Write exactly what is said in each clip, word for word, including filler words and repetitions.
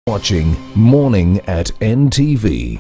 Watching Morning at N T V.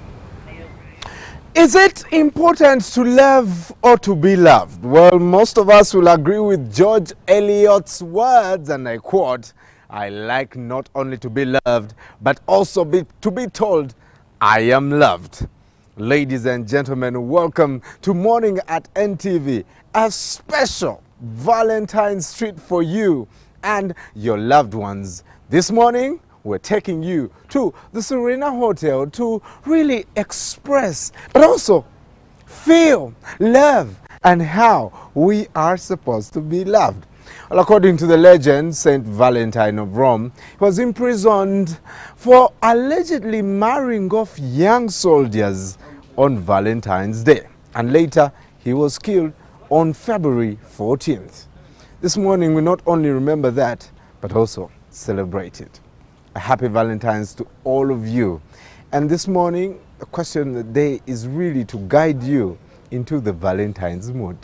Is it important to love or to be loved? Well, most of us will agree with George Eliot's words, and I quote, "I like not only to be loved, but also be, to be told I am loved." Ladies and gentlemen, welcome to Morning at N T V, a special Valentine's treat for you and your loved ones. This morning, we're taking you to the Serena Hotel to really express, but also feel love and how we are supposed to be loved. Well, according to the legend, Saint Valentine of Rome, he was imprisoned for allegedly marrying off young soldiers on Valentine's Day. And later, he was killed on February fourteenth. This morning, we not only remember that, but also celebrate it. A happy Valentine's to all of you. And this morning, the question of the day is really to guide you into the Valentine's mood.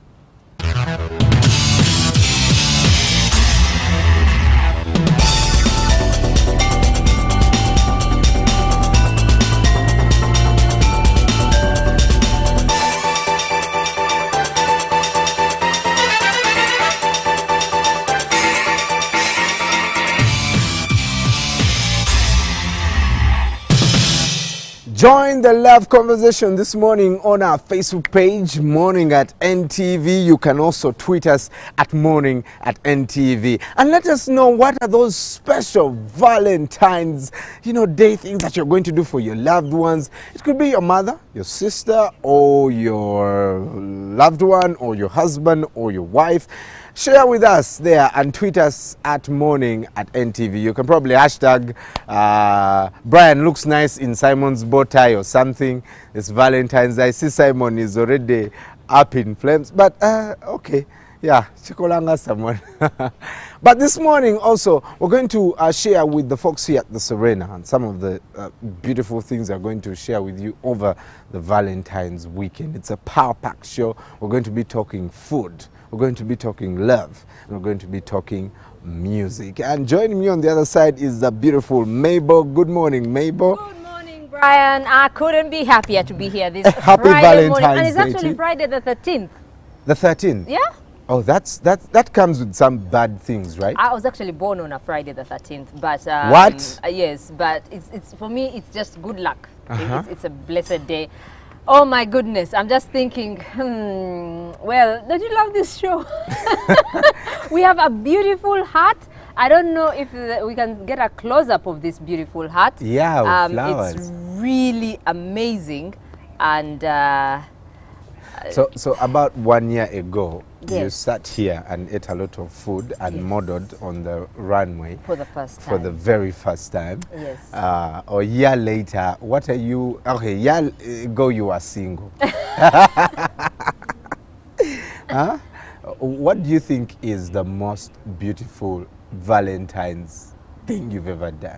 Join the love conversation this morning on our Facebook page, Morning at N T V. You can also tweet us at Morning at N T V. And let us know what are those special Valentine's, you know, day things that you're going to do for your loved ones. It could be your mother, your sister, or your loved one, or your husband, or your wife. Share with us there and tweet us at Morning at N T V. You can probably hashtag uh, Brian looks nice in Simon's bow tie or something. It's Valentine's. I see Simon is already up in flames, but uh, okay, yeah, chikolanga someone. But this morning also, we're going to uh, share with the folks here at the Serena and some of the uh, beautiful things we're going to share with you over the Valentine's weekend. It's a power-packed show. We're going to be talking food. We're going to be talking love, and we're going to be talking music. And joining me on the other side is the beautiful Mabel. Good morning, Mabel. Good morning, Brian. I couldn't be happier to be here this Happy Friday Valentine's morning. And it's Day actually to you. Friday the thirteenth. The thirteenth? Yeah? Oh, that's, that, that comes with some bad things, right? I was actually born on a Friday the thirteenth. But um, What? Uh, yes, but it's, it's for me, it's just good luck. Uh-huh. It's, it's a blessed day. Oh my goodness, I'm just thinking, hmm, well, don't you love this show? We have a beautiful heart. I don't know if uh, we can get a close-up of this beautiful heart. Yeah, with um, flowers. It's really amazing. And uh, So, so about one year ago, you Yes. sat here and ate a lot of food and Yes. modeled on the runway for the first time. for the very first time. Yes. Uh, a year later, what are you? Okay, year ago you were single. Huh? What do you think is the most beautiful Valentine's thing you've ever done?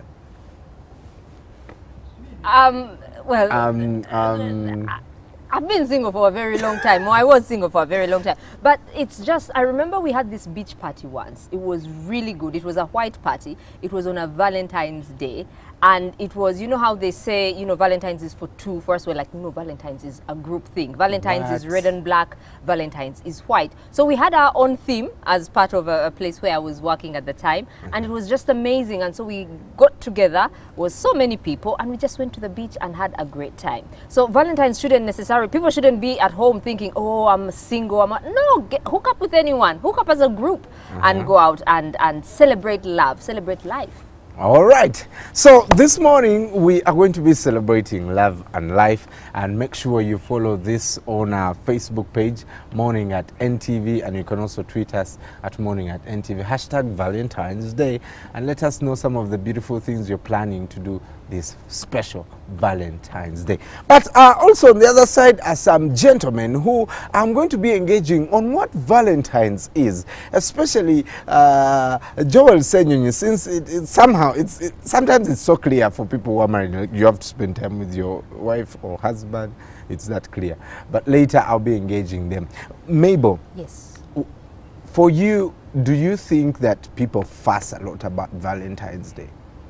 Um, well, Um, um, I've been single for a very long time. Well, I was single for a very long time. But it's just, I remember we had this beach party once. It was really good. It was a white party. It was on a Valentine's Day. And it was, you know how they say, you know, Valentine's is for two. For us, we're like, no, Valentine's is a group thing. Valentine's is What? red and black. Valentine's is white. So we had our own theme as part of a, a place where I was working at the time. And it was just amazing. And so we got together, was so many people, and we just went to the beach and had a great time. So Valentine's shouldn't necessarily, people shouldn't be at home thinking, oh, I'm single. I'm a, no, get, hook up with anyone. Hook up as a group and go out and, and celebrate love, celebrate life. All right. So this morning we are going to be celebrating love and life, and make sure you follow this on our Facebook page, Morning at N T V, and you can also tweet us at Morning at N T V, hashtag Valentine's Day, and let us know some of the beautiful things you're planning to do this special Valentine's Day. But uh, also on the other side are some gentlemen who I'm going to be engaging on what Valentine's is, especially uh, Joel Senyonyi, since it, it somehow it's it, sometimes it's so clear for people who are married. Like, you have to spend time with your wife or husband. It's that clear. But later I'll be engaging them. Mabel. Yes. For you, do you think that people fuss a lot about Valentine's Day?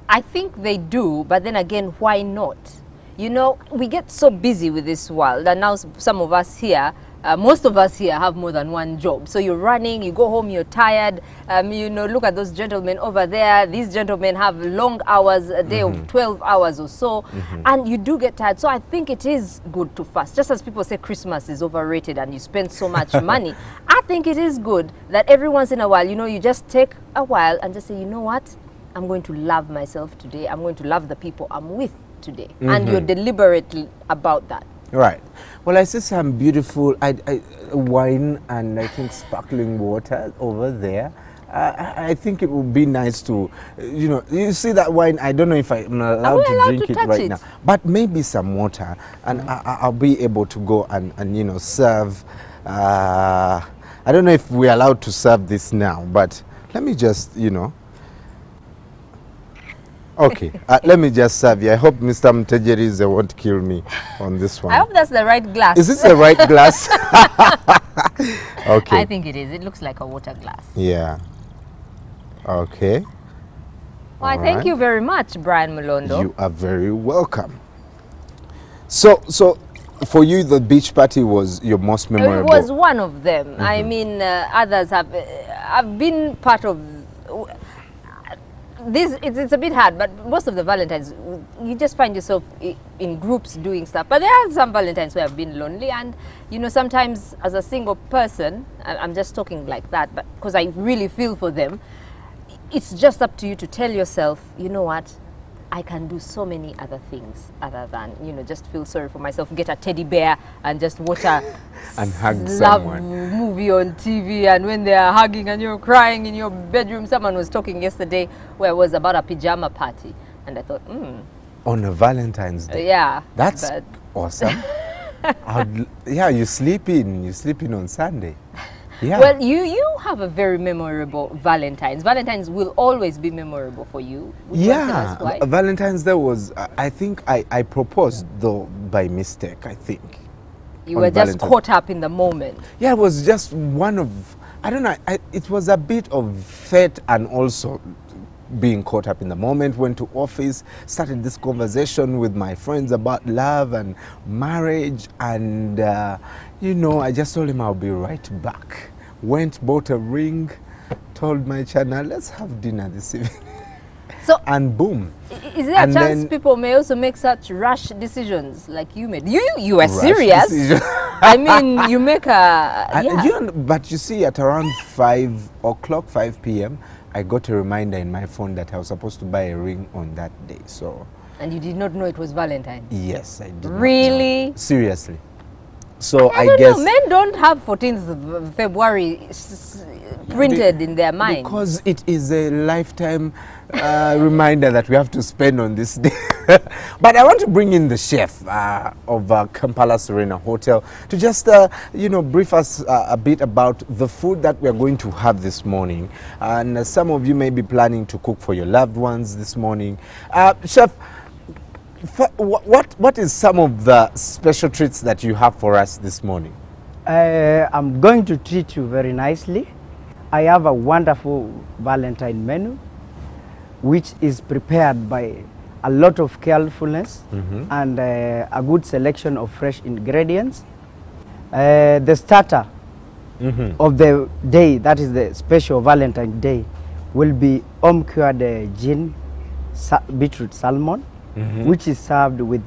I think they do, but then again, why not? You know, we get so busy with this world, and now s- some of us here, uh, most of us here have more than one job. So you're running, you go home, you're tired. Um, you know, look at those gentlemen over there. These gentlemen have long hours, a day of twelve hours or so, and you do get tired. So I think it is good to fast. Just as people say Christmas is overrated and you spend so much money, I think it is good that every once in a while, you know, you just take a while and just say, you know what? I'm going to love myself today. I'm going to love the people I'm with today. And you're deliberate about that. Right. Well, I see some beautiful I, I, wine and I think sparkling water over there. Uh, I I think it would be nice to, uh, you know, you see that wine. I don't know if I'm allowed we to allowed drink to it touch right it? now, but maybe some water, and I, I- I'll be able to go and, and you know, serve. Uh, I don't know if we're allowed to serve this now, but let me just, you know. Okay, uh, let me just serve you. I hope Mister Mtejerize won't kill me on this one. I hope that's the right glass. Is this the right glass? Okay. I think it is. It looks like a water glass. Yeah. Okay. Well, All thank right. you very much, Brian Mulondo. You are very welcome. So, so for you, the beach party was your most It memorable. was one of them. I mean, uh, others have. Uh, I've been part of. This it's, it's a bit hard, but most of the Valentines, you just find yourself i- in groups doing stuff. But there are some Valentines where I've been lonely, and you know, sometimes as a single person, I- I'm just talking like that, but because I really feel for them, it's just up to you to tell yourself, you know what, I can do so many other things other than, you know, just feel sorry for myself, get a teddy bear and just watch a And hug s- love someone. movie on T V, and when they are hugging and you're crying in your bedroom. Someone was talking yesterday where it was about a pajama party, and I thought, hmm, On a Valentine's Day. yeah. That's but awesome. I'd, l- yeah, you sleep in. You sleep in on Sunday. Yeah. Well, you you have a very memorable Valentine's. Valentine's will always be memorable for you. Would you want to tell yeah. us why? uh, Valentine's Day was. Uh, I think I I proposed though by mistake. I think. You on were just Valentine's. caught up in the moment. Yeah, it was just one of, I don't know, I, it was a bit of fate and also being caught up in the moment. Went to office, started this conversation with my friends about love and marriage, and uh, you know, I just told him I'll be right back. Went, bought a ring, told my channel, let's have dinner this evening. So, And boom. i- is there and a chance then- people may also make such rash decisions like you made? You you were Rash serious. decision. I mean, you make a I- yeah. you know, but you see, at around five o'clock, five p m, I got a reminder in my phone that I was supposed to buy a ring on that day. So, And you did not know it was Valentine. yes, I did. not know. Really? Seriously. So I, I, don't guess know. Men don't have fourteenth of February s- s- printed in their mind. because it is a lifetime uh, reminder that we have to spend on this day. But I want to bring in the chef uh, of uh, Kampala Serena Hotel to just, uh, you know, brief us uh, a bit about the food that we are going to have this morning. And uh, some of you may be planning to cook for your loved ones this morning. Uh, chef, f- wh- what what is some of the special treats that you have for us this morning? Uh, I'm going to treat you very nicely. I have a wonderful Valentine menu, which is prepared by a lot of carefulness and uh, a good selection of fresh ingredients. Uh, the starter of the day, that is the special Valentine Day, will be home cured uh, gin sa beetroot salmon, which is served with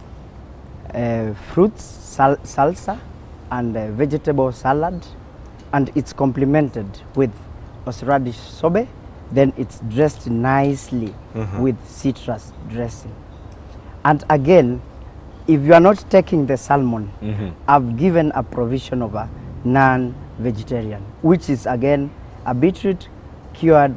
uh, fruits, sal salsa, and uh, vegetable salad, and it's complemented with horseradish sobe. Then it's dressed nicely with citrus dressing. And again, if you are not taking the salmon, I've given a provision of a non-vegetarian, which is again a beetroot cured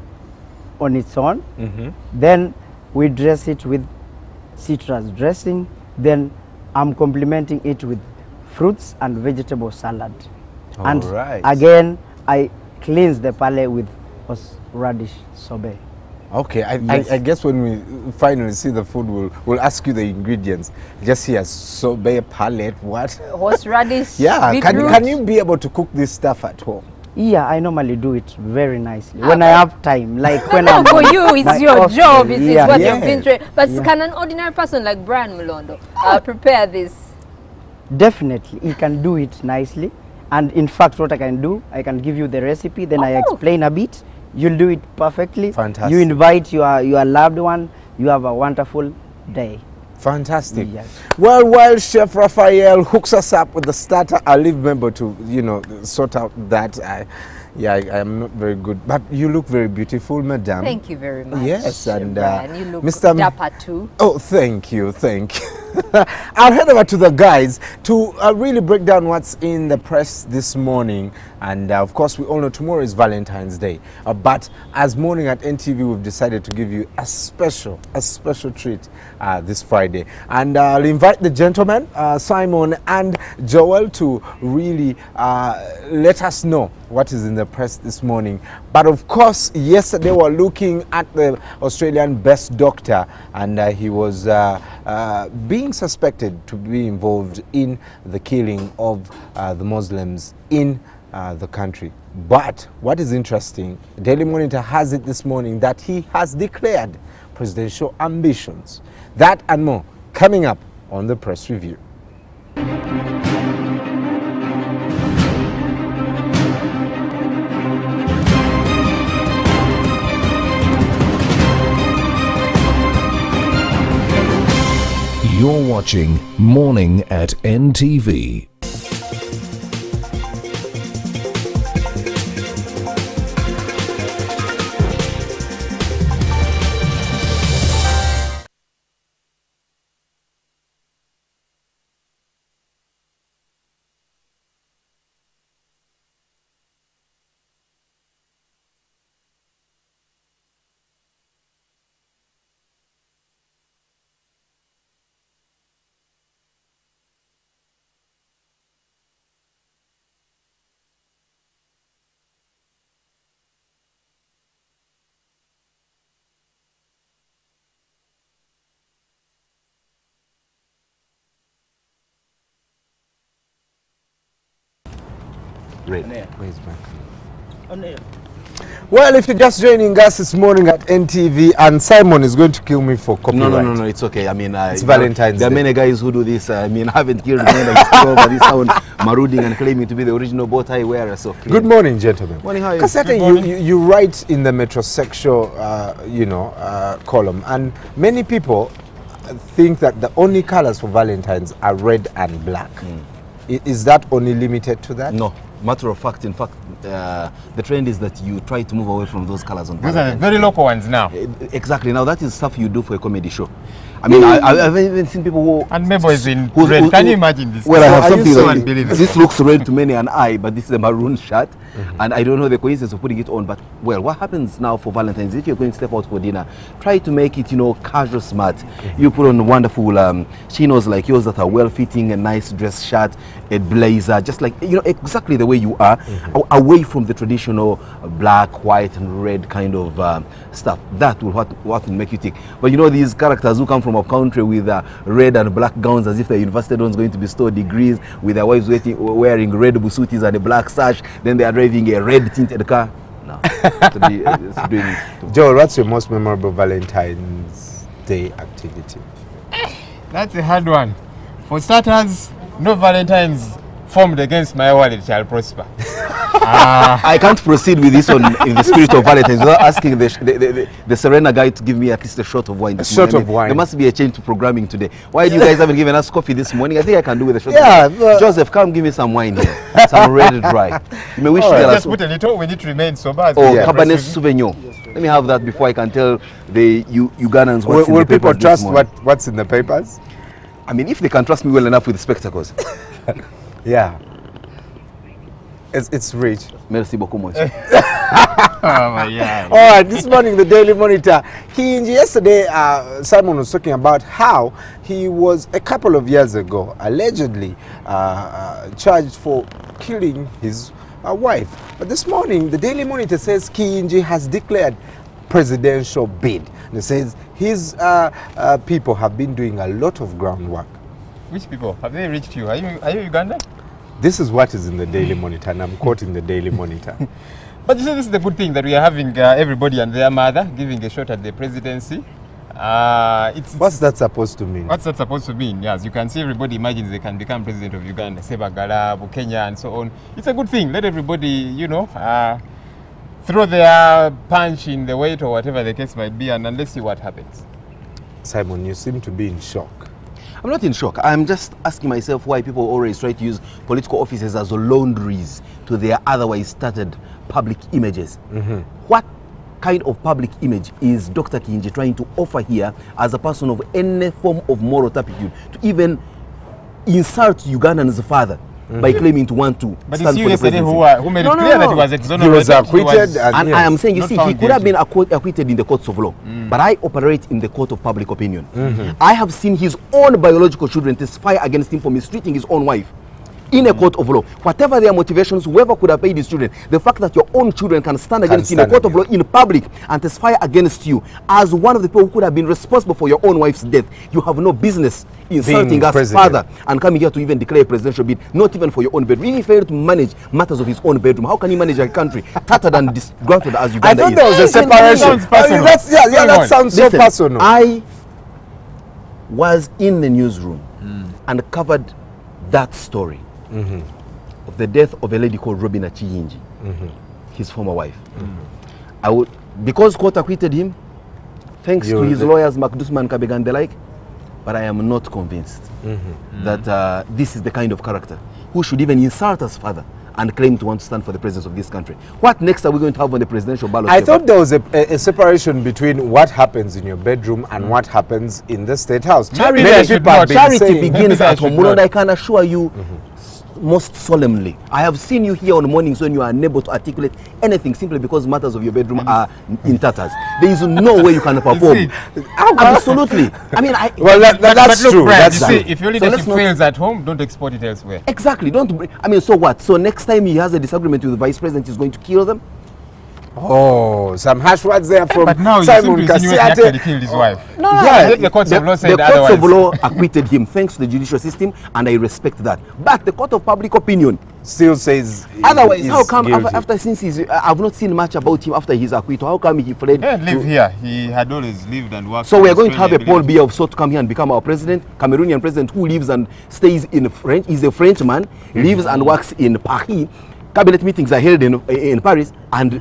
on its own. Then we dress it with citrus dressing. Then I'm complementing it with fruits and vegetable salad. And Alright. again, I cleanse the palate with horseradish sobe. Okay, I, Yes. I, I guess when we finally see the food, we'll, we'll ask you the ingredients. Just here, sobe, palette, what? Horseradish, Yeah, can, beetroot. can you be able to cook this stuff at home? Yeah, I normally do it very nicely when I have time, like when No, I'm for on you, it's my your off job. day. It's, Yeah. it's what Yeah. you've been trained. But Yeah. can an ordinary person like Brian Mulondo uh, prepare this? Definitely, he can do it nicely. And in fact, what I can do, I can give you the recipe, then I Oh. explain a bit. You'll do it perfectly. Fantastic. You invite your, your loved one, you have a wonderful day. Fantastic. Yes. Well, while Chef Raphael hooks us up with the starter, I'll leave Member to, you know, sort out that. I, yeah, I, I'm not very good. But you look very beautiful, madam. Thank you very much. Yes, and, uh, Brian, you look Mister M- dapper too. Oh, thank you, thank you. I'll head over to the guys to uh, really break down what's in the press this morning. And uh, of course, we all know tomorrow is Valentine's Day. Uh, but as Morning at N T V, we've decided to give you a special, a special treat uh, this Friday. And uh, I'll invite the gentlemen, uh, Simon and Joel, to really uh, let us know what is in the press this morning. But of course, yesterday we were looking at the Australian best doctor, and uh, he was uh, uh, being suspected to be involved in the killing of uh, the Muslims in uh, the country. But what is interesting, Daily Monitor has it this morning that he has declared presidential ambitions. That and more coming up on the press review. You're watching Morning at N T V. Great. Where's my Well, if you're just joining us this morning at N T V, and Simon is going to kill me for copyright. No, no, no, no, it's okay. I mean, uh, It's Valentine's There are Day. many guys who do this. Uh, I mean, I haven't killed me like over this sound marauding and claiming to be the original bow tie wearer. So Good morning, gentlemen. Morning, how are you? Kasete, you, you, you write in the metrosexual, uh, you know, uh, column, and many people think that the only colors for Valentine's are red and black. I- Is that only limited to that? No, matter of fact, in fact, uh, the trend is that you try to move away from those colors on Those are the Valentine's. very local ones now. Eh, Exactly. Now that is stuff you do for a comedy show. I mean, I, I've even seen people who And Mebo is in who- red. who- Can who- you imagine this? Well, I So have are you something so like unbelievable? this looks red to many an eye, but this is a maroon shirt, and I don't know the coincidence of putting it on. But well, what happens now for Valentine's? If you're going to step out for dinner, try to make it, you know, casual smart. You put on wonderful um, chinos like yours that are well fitting, a nice dress shirt, a blazer, just like you know exactly the way you are, a- away from the traditional black, white, and red kind of um, stuff. That will what what will make you tick. But you know these characters who come from a country with uh, red and black gowns as if the university students going to bestow degrees, with their wives waiting, wearing red busutis and a black sash, then they are driving a red tinted car. No, to be, uh, it's doing, Joel, what's your most memorable Valentine's Day activity? That's a hard one. For starters, no Valentines formed against my wallet shall prosper. I can't proceed with this one in the spirit of Valentine's without asking the, the, the, the, the Serena guy to give me at least a shot of wine. A this shot morning. I of mean, wine. There must be a change to programming today. Why do you guys haven't given us coffee this morning? I think I can do with a shot Yeah, of wine. but- Joseph, come give me some wine here. Some red dry. You may wish to All right. tell us. Just put a little, we need to remain sober. as Oh, we Yeah. Cabernet progress with- Sauvignon. Let me have that before I can tell the U Ugandans Will, what's in will the paper people this trust morning. what, what's in the papers? I mean, if they can trust me well enough with spectacles. Yeah. It's, it's rich. Merci beaucoup, monsieur. Oh my God. All right, this morning, the Daily Monitor. Kinji, yesterday, uh, Simon was talking about how he was, a couple of years ago, allegedly uh, uh, charged for killing his uh, wife. But this morning, the Daily Monitor says Kinji has declared presidential bid. And it says his uh, uh, people have been doing a lot of groundwork. Which people? Have they reached you? Are you, are you Uganda? This is what is in the Daily Monitor, and I'm quoting the Daily Monitor. But you see, this is the good thing that we are having uh, everybody and their mother giving a shot at the presidency. Uh, it's, What's that supposed to mean? What's that supposed to mean? Yes, you can see everybody imagines they can become president of Uganda, Sebagala, Kenya, and so on. It's a good thing. Let everybody, you know, uh, throw their punch in the weight or whatever the case might be, and, and let's see what happens. Simon, you seem to be in shock. I'm not in shock. I'm just asking myself why people always try to use political offices as laundries to their otherwise started public images. Mm-hmm. What kind of public image is Doctor Kingi trying to offer here as a person of any form of moral turpitude to even insult Ugandan's father mm-hmm. by claiming to want to but stand for the yesterday presidency? who, uh, who made No, it no, clear no. that he was exonerated. He was acquitted. He and And yes. I am saying, you Not see, he found could have guilty. been acqu- acquitted in the courts of law, Mm. but I operate in the court of public opinion. Mm-hmm. I have seen his own biological children testify against him for mistreating his own wife in a court of law. Whatever their motivations, whoever could have paid his children, the fact that your own children can stand against you in a stand court of law against. in public and testify against you as one of the people who could have been responsible for your own wife's death, you have no business insulting Being us president. father and coming here to even declare a presidential bid, not even for your own bedroom. If he failed to manage matters of his own bedroom, how can he manage a country tattered and disgruntled as I Uganda thought is? there was a separation. sounds personal. I mean, that's, yeah, yeah, Hang that on. sounds so Listen, personal. I was in the newsroom and covered that story of the death of a lady called Robina Chiyingi, his former wife. I would, because court acquitted him, thanks You- to his lawyers, Makdusman Kabega and the like, but I am not convinced that uh, this is the kind of character who should even insult us father and claim to want to stand for the presidents of this country. What next are we going to have on the presidential ballot? I paper? thought there was a, a, a separation between what happens in your bedroom and what happens in the State House. Maybe Many they should people have not. been Charity saying- begins Maybe I at home. should Mulonda, not. I can assure you s- most solemnly. I have seen you here on mornings when you are unable to articulate anything simply because matters of your bedroom are in tatters. There is no way you can perform. see, Absolutely. I mean, I, Well, that, that, But that's look, true. Brian, That's you true. see, if your So leadership let's not- fails at home, don't export it elsewhere. exactly. Don't. br- I mean, so what? So next time he has a disagreement with the vice president, he's going to kill them. Oh, some harsh words there from But now you Simon seem to insinuate he actually Kasiate. killed his wife. No, I think the courts of law said the courts otherwise. of law acquitted him thanks to the judicial system, and I respect that. But the court of public opinion, Still says he- otherwise, he's how come guilty. after, after since he's, uh, I've not seen much about him after his acquittal? How come he fled? He didn't live to- here. He had always lived and worked. So in we are going to have a Australia, Paul Biya of sort to come here and become our president, Cameroonian president who lives and stays in French. He's a Frenchman, lives and works in Paris. Cabinet meetings are held in in Paris, and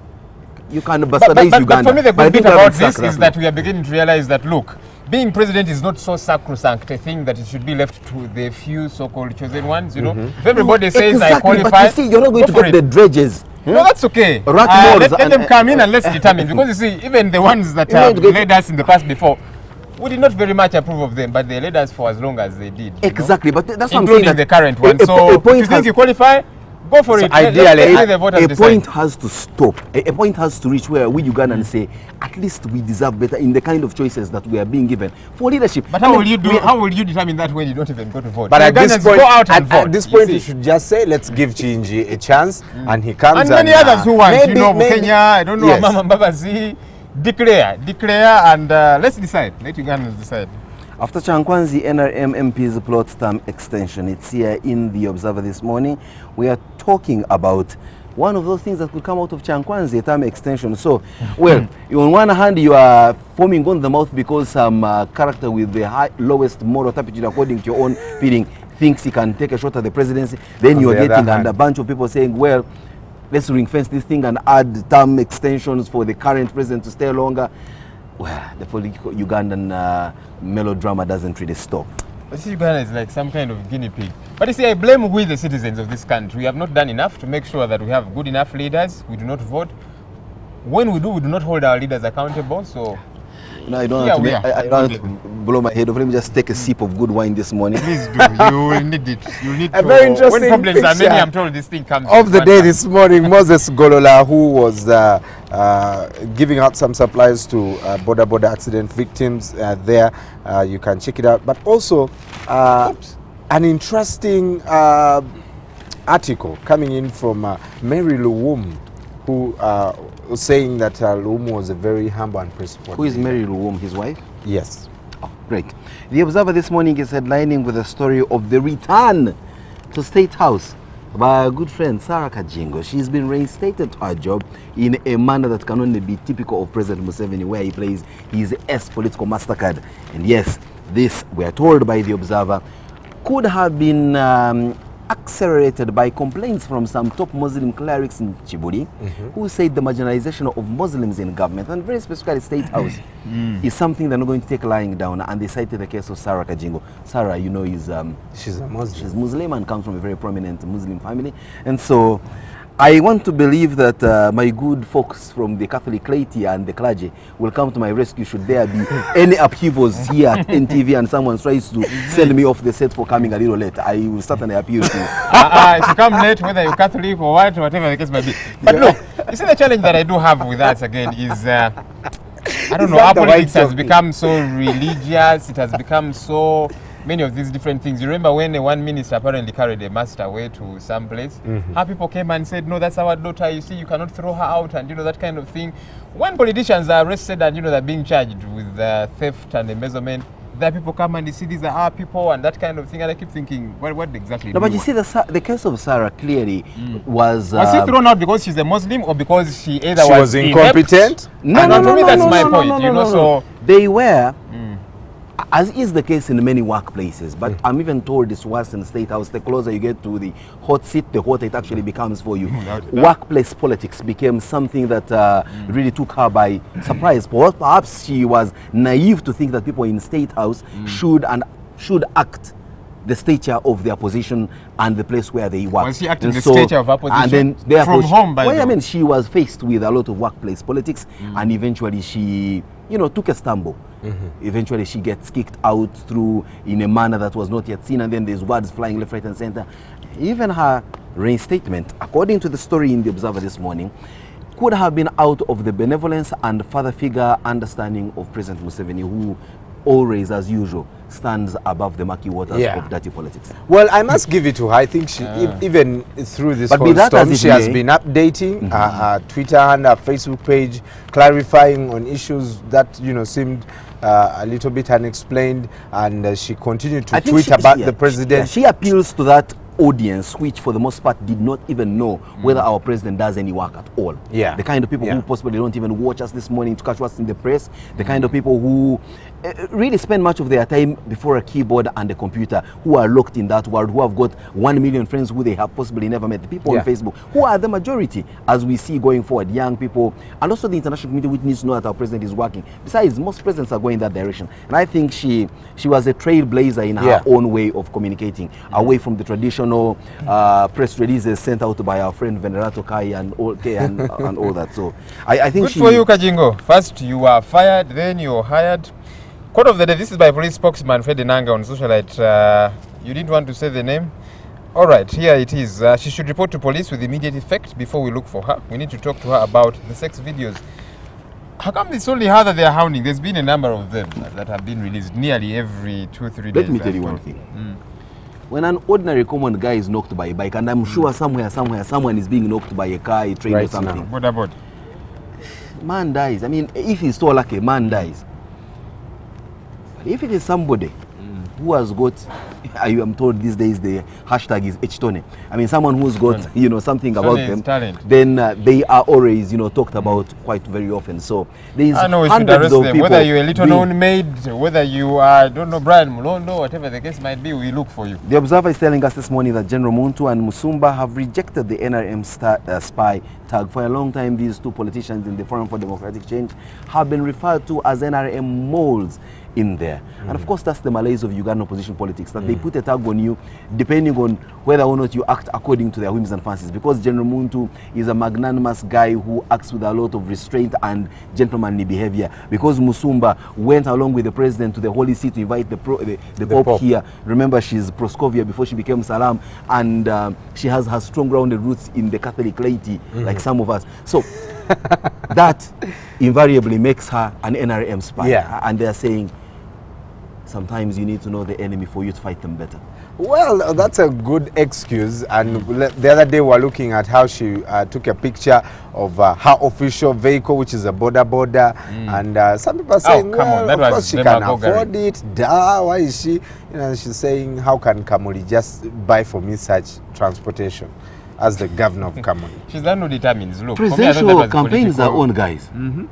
you can But, bastardize but, but, Uganda. but for me, the But I good thing think we about haven't this sacked is that we are beginning to realize that, look, being president is not so sacrosanct a thing that it should be left to the few so-called chosen ones, you know. If everybody says I Exactly, qualify, but you see, you're not going go to for get it. the dredges. No, that's okay. Rat Uh, moles let, let and- them come in and let's determine. Because you see, even the ones that You're have not going to- led us in the past before, we did not very much approve of them, but they led us for as long as they did. you know, Exactly, but that's what I'm saying. including That the current a- one. a- So, a if point you think has- you qualify, go for So it. Let- let- ideally, let a- the voters a decide. point has to stop. A, a point has to reach where we Ugandans say, at least we deserve better in the kind of choices that we are being given for leadership. But I how mean, will you do? we- How will you determine that when you don't even go to vote? But at this Ugandans point, go out at, and vote. at this you point, see. you should just say, let's give Chinji a chance, and he comes. and many uh, others who want, maybe, you know, maybe- Kenya, I don't know, Yes. Mama Mbabazi, declare, declare, and uh, let's decide. Let Ugandans decide. After Chankwanzi N R M M P's plot term extension, it's here in the Observer this morning. We are talking about one of those things that could come out of Chankwanzi, a term extension. So, well, on one hand, you are foaming on the mouth because some uh, character with the high, lowest moral turpitude, according to your own feeling, thinks he can take a shot at the presidency. Then On you're the other getting hand- and a bunch of people saying, well, let's ring fence this thing and add term extensions for the current president to stay longer. Well, the political Ugandan uh, melodrama doesn't really stop. But see, Uganda is like some kind of guinea pig. But you see, I blame we, the citizens of this country. We have not done enough to make sure that we have good enough leaders. We do not vote. When we do, we do not hold our leaders accountable. So No, I don't Yeah, have to, we make, are. I, I don't have to blow my head off. Let me just take a sip of good wine this morning. please do. You will need it. You will need A to. very interesting When problems are picture many, I'm told this thing comes of with the one day time. this morning, Moses Golola, who was uh, uh, giving out some supplies to uh, border border accident victims uh, there. Uh, you can check it out. But also, uh, an interesting uh, article coming in from uh, Mary Luwum, who uh, was saying that uh, Luwum was a very humble and principled. Who is leader. Mary Luwum, his wife? Yes. Oh, great. The Observer this morning is headlining with a story of the return to State House by our good friend Sarah Kajingo. She's been reinstated to her job in a manner that can only be typical of President Museveni, where he plays his S political MasterCard. And yes, this, we are told by the Observer, could have been um, accelerated by complaints from some top Muslim clerics in Chibuli, mm-hmm. who said the marginalization of Muslims in government, and very specifically State House, mm. is something they're not going to take lying down. And they cited the case of Sarah Kajingo. Sarah, you know, is um, she's a Muslim. She's Muslim and comes from a very prominent Muslim family. And so I want to believe that uh, my good folks from the Catholic laity and the clergy will come to my rescue should there be any upheavals here at N T V and someone tries to send me off the set for coming a little late. I will certainly appeal to you. uh, uh, if you come late, whether you're Catholic or what, whatever the case might be. But yeah. Look, you see, the challenge that I do have with us again is, uh, I don't know, our politics has become so religious, it has become so many of these different things. You remember when one minister apparently carried a master away to some place, mm-hmm. how people came and said, no, that's our daughter, you see, you cannot throw her out, and you know, that kind of thing. When politicians are arrested and you know, they're being charged with uh, theft and embezzlement, there people come and you see these are our people and that kind of thing, and I keep thinking, what, what exactly? No, but you want? see, the, the case of Sarah clearly mm. was... Uh, was she thrown out because she's a Muslim or because she either she was, was incompetent? No, and no, no, no, for me, no, that's no, my no, point, no, no, you know, no, no. so... They were... Mm. As is the case in many workplaces, but mm. I'm even told this worse in State House. The closer you get to the hot seat, the hotter it actually becomes for you. Mm, Workplace politics became something that uh, mm. really took her by surprise. Perhaps she was naive to think that people in State House mm. should and should act the stature of their position and the place where they work. Was she acting the so, stature of her position and then therefore from home? By well, I mean, she was faced with a lot of workplace politics, mm. and eventually she, you know, took a stumble. Mm-hmm. Eventually she gets kicked out through in a manner that was not yet seen, and then there's words flying left, right, and center. Even her reinstatement, according to the story in the Observer this morning, could have been out of the benevolence and father figure understanding of President Museveni, who always, as usual, stands above the murky waters yeah. of dirty politics. Well, I must give it to her. I think she, uh. e even through this but whole storm, she has may. been updating mm-hmm. her, her Twitter and her Facebook page, clarifying on issues that, you know, seemed uh, a little bit unexplained, and uh, she continued to tweet she, about yeah, the president. She, yeah, she appeals to that audience which for the most part did not even know mm. whether our president does any work at all. Yeah. The kind of people yeah. who possibly don't even watch us this morning to catch us in the press, the kind of people who uh, really spend much of their time before a keyboard and a computer, who are locked in that world, who have got one million friends who they have possibly never met. The people yeah. on Facebook, who are the majority as we see going forward, young people, and also the international community which needs to know that our president is working. Besides, most presidents are going in that direction. And I think she she was a trailblazer in yeah. her own way of communicating, mm. away from the traditional Uh, press releases sent out by our friend Venerato Kai and all, okay, and, and all that. So I, I think good she for you, Kajingo. First you are fired, then you're hired. Quote of the day. This is by police spokesman Fred Nanga on Socialite. Uh, you didn't want to say the name. All right, here it is. Uh, she should report to police with immediate effect before we look for her. We need to talk to her about the sex videos. How come it's only her that they are hounding? There's been a number of them that have been released nearly every two, three days. Let me tell you one thing. Mm. When an ordinary common guy is knocked by a bike, and I'm sure somewhere, somewhere, someone is being knocked by a car, a train, right or something. What about? Man dies. I mean, if he's so lucky, man dies. But if it is somebody mm. who has got, I am told these days the hashtag is H-Tone. I mean, someone who's got, mm. you know, something Tone about them, talent. then uh, they are always, you know, talked about quite very often. So there's I know we should arrest them. Whether you're a little known maid, whether you are, I don't know, Brian Mulondo, whatever the case might be, we look for you. The Observer is telling us this morning that General Muntu and Musumba have rejected the N R M star, uh, spy tag. For a long time, these two politicians in the Forum for Democratic Change have been referred to as N R M moles in there. Mm. And of course, that's the malaise of Ugandan opposition politics, that mm. they put a tag on you depending on whether or not you act according to their whims and fancies. Because General Muntu is a magnanimous guy who acts with a lot of restraint and gentlemanly behavior. Because Musumba went along with the president to the Holy See to invite the, pro, the, the, the Pope, Pope here. Remember, she's Proscovia before she became Salam, and um, she has her strong grounded roots in the Catholic laity, mm. like some of us. So that invariably makes her an N R M spy. Yeah. And they're saying, sometimes you need to know the enemy for you to fight them better. Well, uh, that's a good excuse. And le- the other day we were looking at how she uh, took a picture of uh, her official vehicle, which is a border border. Mm. And uh, some people are saying, come on, well, that of was course she can demagoguery. afford it. Duh, why is she? You know, she's saying, how can Kamuli just buy for me such transportation as the governor of Kamuli? She's the one who determines. Look, for me, I thought that Presidential was campaigns are political. on, guys.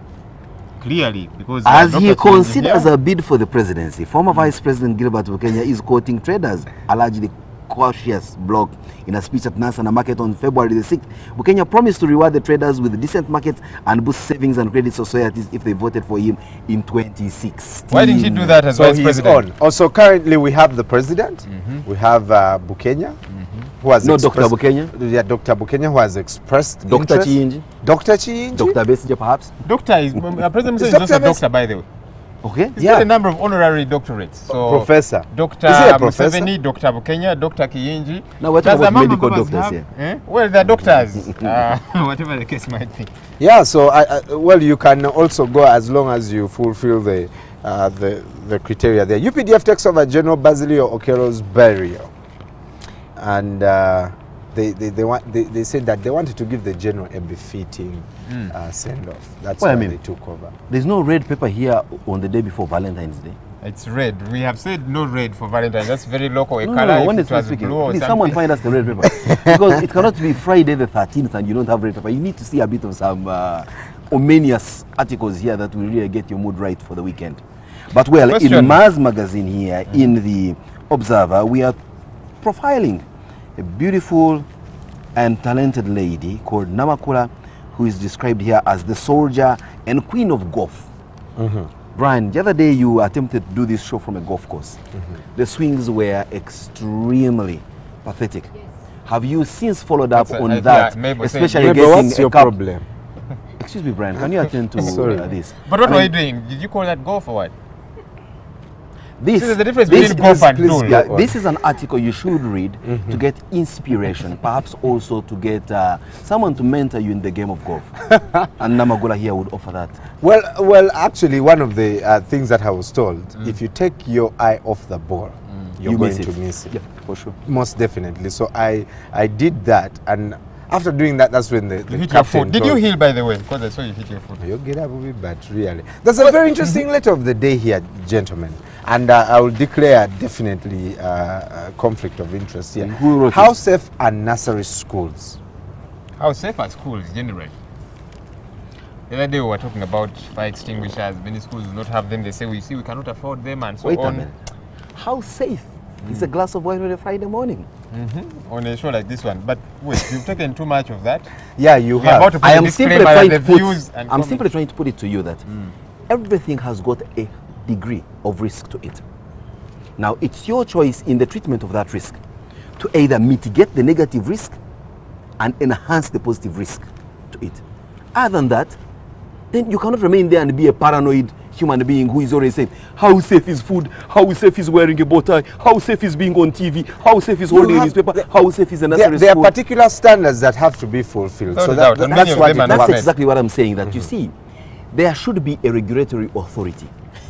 Clearly, because uh, As Doctor he Chiwenji considers here- a bid for the presidency, former Vice President Gilbert Bukenya is quoting traders, allegedly cautious blog. In a speech at Nansana Market on February the sixth, Bukenya promised to reward the traders with decent markets and boost savings and credit societies if they voted for him in twenty sixteen. Why didn't she do that as So vice he's president? on. Also, currently we have the president, we have uh, Bukenya, who has No, Doctor expressed- Bukenya. Yeah, Doctor Bukenya, who has expressed Doctor interest. Chiwenji. Doctor Chiwenji. Doctor Besigye, perhaps? Doctor is, uh, President Musa Is is also a Doctor Bes- doctor, by the way. Okay. He's Yeah. got a number of honorary doctorates. So Professor. Doctor Is he a professor? Museveni, Doctor Bukenya, Doctor Kiyenji. Now we're talking Does about Amama medical Babas doctors have- here. eh? Well, they're doctors, uh, whatever the case might be. Yeah, so I, I, well, you can also go as long as you fulfill the uh, the, the criteria there. U P D F takes over General Basilio Okello's burial, and uh, they they they, want, they they said that they wanted to give the general a befitting uh, send off. That's Well, I why mean- they took over. There's no red paper here on the day before Valentine's Day. It's red. We have said no red for Valentine's. That's very local. A No, color, no, no, if when it it's was speaking, blue or please something. someone find us the red paper. Because it cannot be Friday the thirteenth and you don't have red paper. You need to see a bit of some uh, ominous articles here that will really get your mood right for the weekend. But well, Question. in Mars magazine here, in the Observer, we are profiling a beautiful and talented lady called Namakula, who is described here as the soldier and queen of golf. Brian, the other day you attempted to do this show from a golf course. The swings were extremely pathetic. Have you since followed up That's a- on I- that, yeah, Mabel said- especially Maybe getting what's a your cup? problem? Excuse me, Brian, can you attend to Sorry. uh, this? But what I were you mean, doing? Did you call that golf or what? This, See, there's a difference this, between golf and please, pool. please, yeah, go on. this is an article you should read to get inspiration, perhaps also to get uh, someone to mentor you in the game of golf. And Namagula here would offer that. Well, well, actually, one of the uh, things that I was told, if you take your eye off the ball, you're You going miss to it. miss it. Yeah, for sure. Most definitely. So I, I did that, and after doing that, that's when the, the You hit your captain foot. Did you told- heal, by the way? Because I saw you hit your foot. You get up with it, but really. There's a very interesting letter of the day here, gentlemen. And uh, I will declare definitely uh, a conflict of interest here. Who wrote How it? safe are nursery schools? How safe are schools generally? The other day we were talking about fire extinguishers. Many schools do not have them. They say, we see, we cannot afford them, and so Wait a on. minute. How safe is a glass of wine on a Friday morning? On a show like this one. But wait, you've taken too much of that. Yeah, you We are have. about to put I a am simply disclaimer trying that to the put, views and I'm comments- simply trying to put it to you that everything has got a degree of risk to it. Now, it's your choice in the treatment of that risk to either mitigate the negative risk and enhance the positive risk to it. Other than that, then you cannot remain there and be a paranoid human being who is always saying, how safe is food? How safe is wearing a bow tie? How safe is being on T V? How safe is holding a have- newspaper? How safe is a There, nursery there are school? particular standards that have to be fulfilled. Without So a that, doubt, that- and many that's of what them it are That's not was. exactly what I'm saying, that you see, there should be a regulatory authority.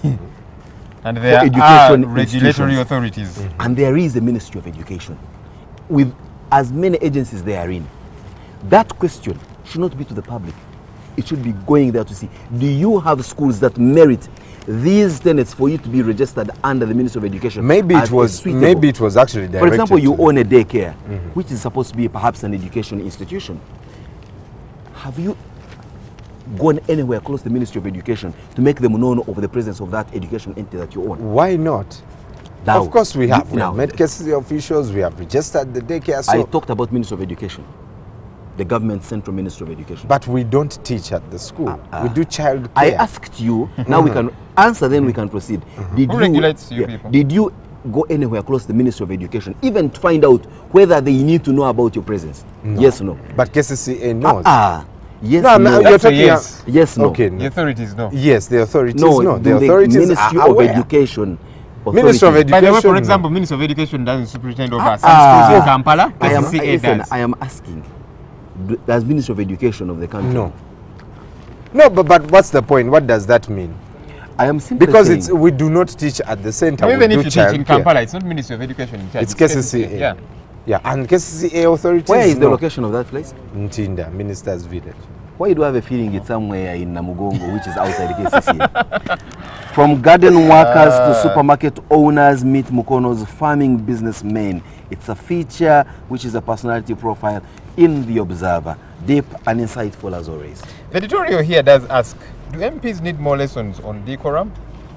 And there are education regulatory institutions. authorities. And there is a Ministry of Education with as many agencies therein. That question should not be to the public. It should be going there to see, do you have schools that merit these tenets for you to be registered under the Ministry of Education? Maybe as it a was. suitable- Maybe it was actually directed. For example, you to- own a daycare, which is supposed to be perhaps an education institution. Have you gone anywhere close to the Ministry of Education to make them known of the presence of that education entity that you own? Why not? Now, of course, we have. We now, have made cases officials. We have registered the daycare. I So, talked about Ministry of Education, the government central Ministry of Education. but we don't teach at the school. we do child I care. asked you, now we can answer, then we can proceed. Did Who regulates you people? Did you go anywhere close to the Ministry of Education, even to find out whether they need to know about your presence? Yes or no? But K C C A knows. Ah, yes, No, no. no, you're That's a talking. yes. Yes, no. Okay. The No. authorities know. Yes, the authorities No, know. do The authorities Ministry are of aware. Education. Ministry of authorities- By the way, for Education, example, Minister of Education doesn't superintend over some Ah. schools in Kampala. I am, K C C A listen, does. I am asking, do- does Ministry of Education of the country? No. No, but, but what's the point? What does that mean? I am simply Because saying, it's we do not teach at the center. Even we if do you teach in childcare. Kampala, it's not Ministry of Education in charge. It's K C C A. Yeah. Yeah, and K C C A authorities. where is the no. location of that place? Ntinda, Minister's Village. Why do I have a feeling it's somewhere in Namugongo, which is outside K C C A? From garden workers to supermarket owners, meet Mukono's farming businessmen. It's a feature which is a personality profile in The Observer. Deep and insightful as always. The editorial here does ask, do M Ps need more lessons on decorum?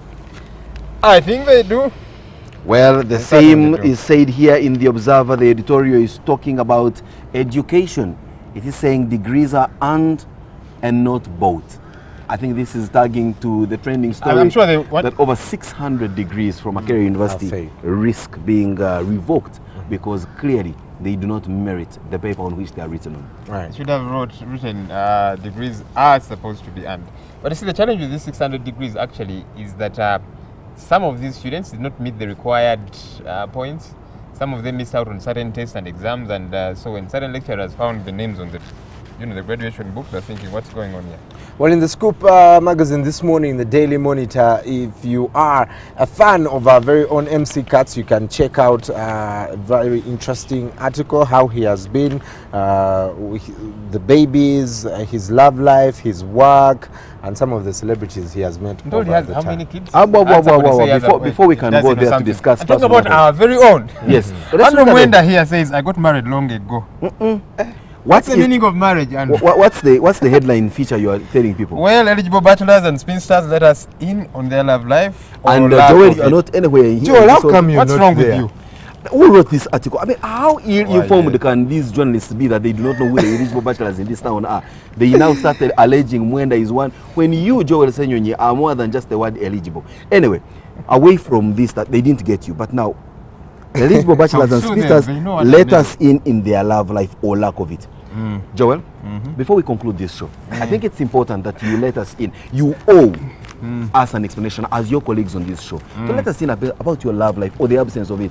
I think they do. Well, the They certainly same do. is said here in The Observer. The editorial is talking about education. It is saying degrees are earned and not bought. I think this is tagging to the trending story I'm sure they want- that over six hundred degrees from Makerere University fake. risk being uh, revoked because clearly they do not merit the paper on which they are written on. Right. Should have wrote, written uh, degrees are supposed to be earned. But you see, the challenge with these six hundred degrees actually is that uh, some of these students did not meet the required uh, points. Some of them missed out on certain tests and exams, and uh, so when certain lecturers found the names on the, you know, the graduation book, they're thinking, what's going on here? Well, in the Scoop uh, magazine this morning, the Daily Monitor, if you are a fan of our very own M C Katz, you can check out uh, a very interesting article, how he has been, uh, with the babies, uh, his love life, his work, and some of the celebrities he has met You told he over has the how time. many kids? Ah, whoa, I whoa, heard whoa, somebody whoa, say whoa. he has a- Before- before we can does go it or there to something. discuss I'm talking personal about matters. our very own. Yes. Andrew Mwenda here says, I got married long ago. What's What the is- meaning of marriage, Andrew? Wha- What's the what's the headline feature you are telling people? Well, eligible bachelors and spinsters let us in on their love life. or And uh, lack Joel, of you are it. not anywhere here. Joel, how So come you're What's not wrong there? with you? Who wrote this article? I mean, how ill-informed yeah. can these journalists be that they do not know who the eligible bachelors in this town are? They now started alleging Mwenda is one, when you, Joel Senyonyi, are more than just the word eligible. Anyway, away from this, that they didn't get you, but now, the eligible bachelors and sure they- spinsters they know what let I mean. us in in their love life or lack of it. Joel, before we conclude this show, I think it's important that you let us in. You owe us an explanation as your colleagues on this show. So let us in a bit about your love life or the absence of it.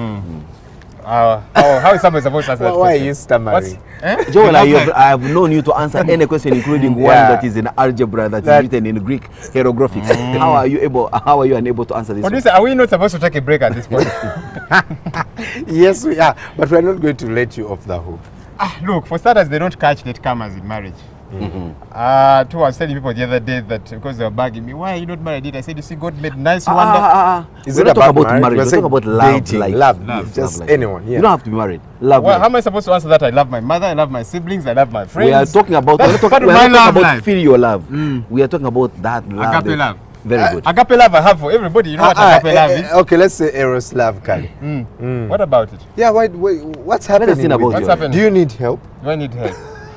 Uh, how, how is somebody supposed to answer that Why- why are question? you stammering? What's- eh? Joel, I Love have, life. I have known you to answer any question, including one Yeah. that is in algebra that, That- is written in Greek hieroglyphics. How are you able? How are you unable to answer this? one? Producer, are we not supposed to take a break at this point? Yes, we are, but we're not going to let you off the hook. Ah, look, for starters, they don't catch latecomers in marriage. Uh, two, I was telling people the other day that because they were bugging me, why are you not married yet? I said, you see, God made nice Ah, wonder. ah, ah, ah. Is We're it not talking about about marriage? marriage? We're We're saying talking about love dating, life. love, Love, just life. anyone. Yeah. You don't have to be married. Love Well, life. how am I supposed to answer that? I love my mother, I love my siblings, I love my friends. We are talking about. That's We're not part talking, of we're my not talking love about life. feel your love. We are talking about that love. Agape that- love. Very Uh, good. Agape love I have for everybody. You know what Ah, agape ah, love eh, is? eh, okay, let's say Eros love, Kali. Mm. What about it? Yeah, why, why, what's Let us happening? in about with What's you? you. happening? Do you need help? Do I need help?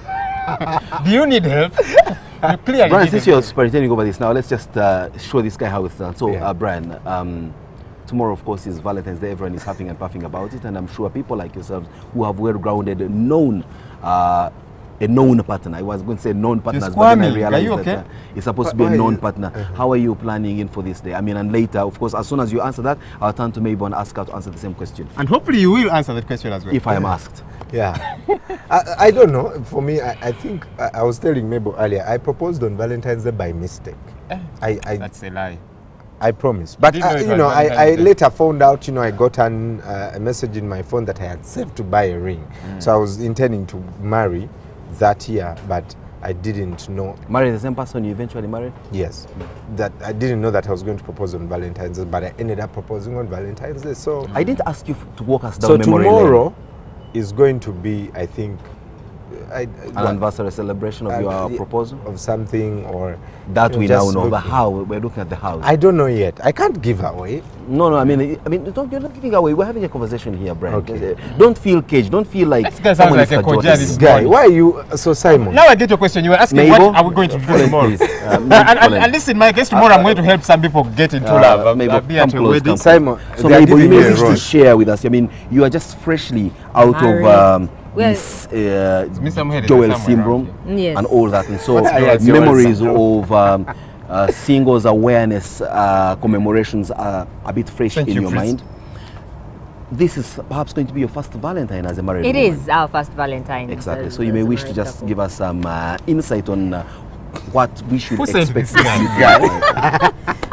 Do you need help? You clearly Brian, need since help. you're superintending over this now, let's just uh, show this guy how it's done. So, Yeah. uh, Brian, um, tomorrow, of course, is Valentine's Day. Everyone is huffing and puffing about it, and I'm sure people like yourselves who have well-grounded, known, uh, a known partner. I was going to say known partners, but then I squirming. Are realized you that okay? uh, it's supposed to Why- be a why known you- partner. How are you planning in for this day? I mean, and later, of course, as soon as you answer that, I'll turn to Mabel and ask her to answer the same question, And hopefully you will answer that question as well. if I am asked. Yeah. I, I don't know. For me, I, I think I, I was telling Mabel earlier, I proposed on Valentine's Day by mistake. I, I, That's a lie. I promise. But, Didn't know uh, it you was know, I, I Valentine's Day. later found out, you know, I got an, uh, a message in my phone that I had saved to buy a ring. So I was intending to marry that year, but I didn't know. Marry the same person you eventually married? Yes, that I didn't know that I was going to propose on Valentine's Day, but I ended up proposing on Valentine's Day. So, I didn't ask you f- to walk us down so memory lane. tomorrow is going to be, I think, I, An anniversary celebration of uh, your yeah, proposal? of something, or That you we just now know, but looking- how? We're looking at the house. I don't know yet. I can't give away. no, no, I mean, I mean, don't, you're not giving away. We're having a conversation here, Brian. Okay. Uh, Don't feel caged. Don't feel like This guy sounds someone like is a cajoling. Koja This this guy, morning. why are you so Simon? Now I get your question. You were asking Mabel? what are we going to do Colin, tomorrow? please. Uh, and, Mabel, and, Colin. and listen, my guess tomorrow I'm going to help some people get into Uh, love. I'll, Mabel, I'll be come at a close, wedding. come Simon, So they are Mabel, you giving may me a wish to role. share with us. I mean, you are just freshly out Married. of um, Well- this uh, Mister Muhere is Joel somewhere syndrome around Yes. and all that, and so What's Joel syndrome? memories of um, uh, singles awareness uh, commemorations are a bit fresh Thank in you, your Chris. mind. This is perhaps going to be your first Valentine as a married It woman. is our first Valentine's. Exactly. as- So you may as a wish to married just couple. give us some uh, insight on uh, what we should Who said expect this from you guys.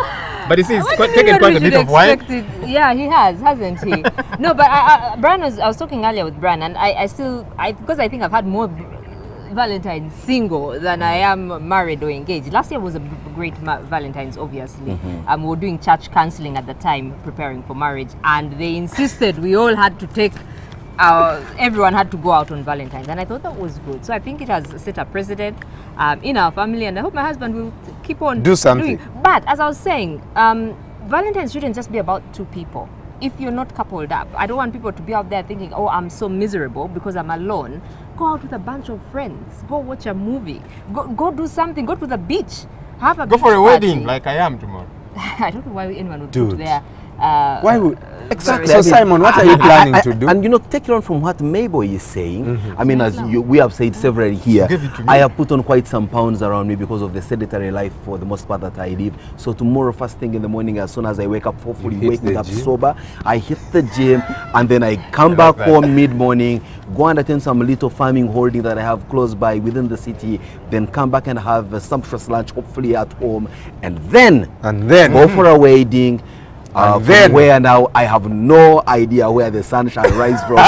But you see, he's What quite, do you mean taken quite a we bit should of wine. expect it? Yeah, he has, hasn't he? No, but I, I, Brian was, I was talking earlier with Brian, and I, I still, I because I think I've had more b- Valentine's single than I am married or engaged. Last year was a b- great ma- Valentine's, obviously. Mm-hmm. Um, we were doing church counseling at the time, preparing for marriage, and they insisted we all had to take. Our, everyone had to go out on Valentine's, and I thought that was good. So I think it has set a precedent um, in our family, and I hope my husband will keep on Do something. doing. But as I was saying, um, Valentine's shouldn't just be about two people. If you're not coupled up, I don't want people to be out there thinking, oh, I'm so miserable because I'm alone. Go out with a bunch of friends. Go watch a movie. Go, go do something. Go to the beach. Have a Go beach for a party. wedding like I am tomorrow. I don't know why anyone would Dude. put their. Uh, Why would Exactly. So I mean, Simon, what are you planning I- I- to do? And you know, taking on from what Mabel is saying, Mm-hmm. I mean, as you, we have said several here, Give it to me. I have put on quite some pounds around me because of the sedentary life for the most part that I live. So tomorrow, first thing in the morning, as soon as I wake up, hopefully You hit waking the up gym? sober, I hit the gym, and then I come I back love that. home mid-morning, go and attend some little farming holding that I have close by within the city, then come back and have a sumptuous lunch, hopefully at home, and then And then go for a wedding. Uh, And from then- where now I have no idea where the sun shall rise from.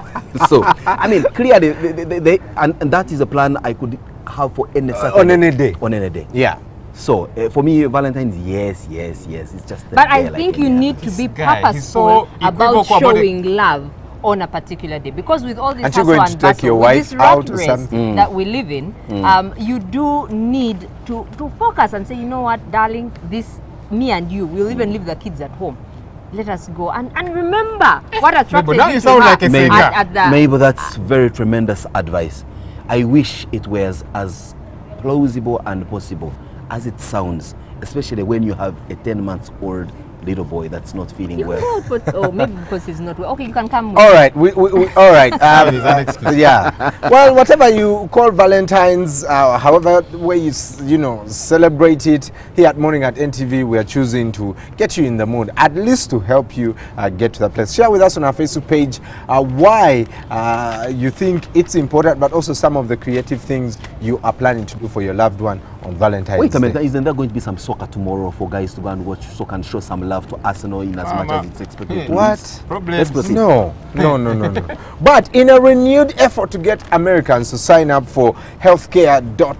So, I mean, clearly, they, they, they, and, and that is a plan I could have for any Saturday. on any day. On any day. Yeah. So, uh, for me, Valentine's, yes, yes, yes. It's just. a But I day like think any you other. need to be guy, he's purposeful so about equivocal about it. showing love on a particular day, because with all this Aren't you hustle going and to take bustle, your with wife this rat out or race something? that we live in, um, you do need to, to focus and say, you know what, darling, this, me and you, we'll even leave the kids at home. Let us go and, and remember what attracted now you you to sound her like a Maybe, singer. at, at the, maybe that's very tremendous advice. I wish it was as plausible and possible as it sounds, especially when you have a ten months old little boy that's not feeling you well. go out for, oh, maybe because he's not well. Okay, you can come with All right, we, we, we, all right. Um, is an excuse. yeah. Well, whatever you call Valentine's, uh, however way you s- you know celebrate it, here at Morning at N T V, we are choosing to get you in the mood, at least to help you uh, get to that place. Share with us on our Facebook page uh, why uh, you think it's important, but also some of the creative things you are planning to do for your loved one on Valentine's Wait a minute, Day. isn't there going to be some soccer tomorrow for guys to go and watch soccer and show some love to Arsenal in as much Mama. as it's expected? Hmm. to What? lose? Problems. Let's proceed. No, no, no, no, no. But in a renewed effort to get Americans to sign up for healthcare dot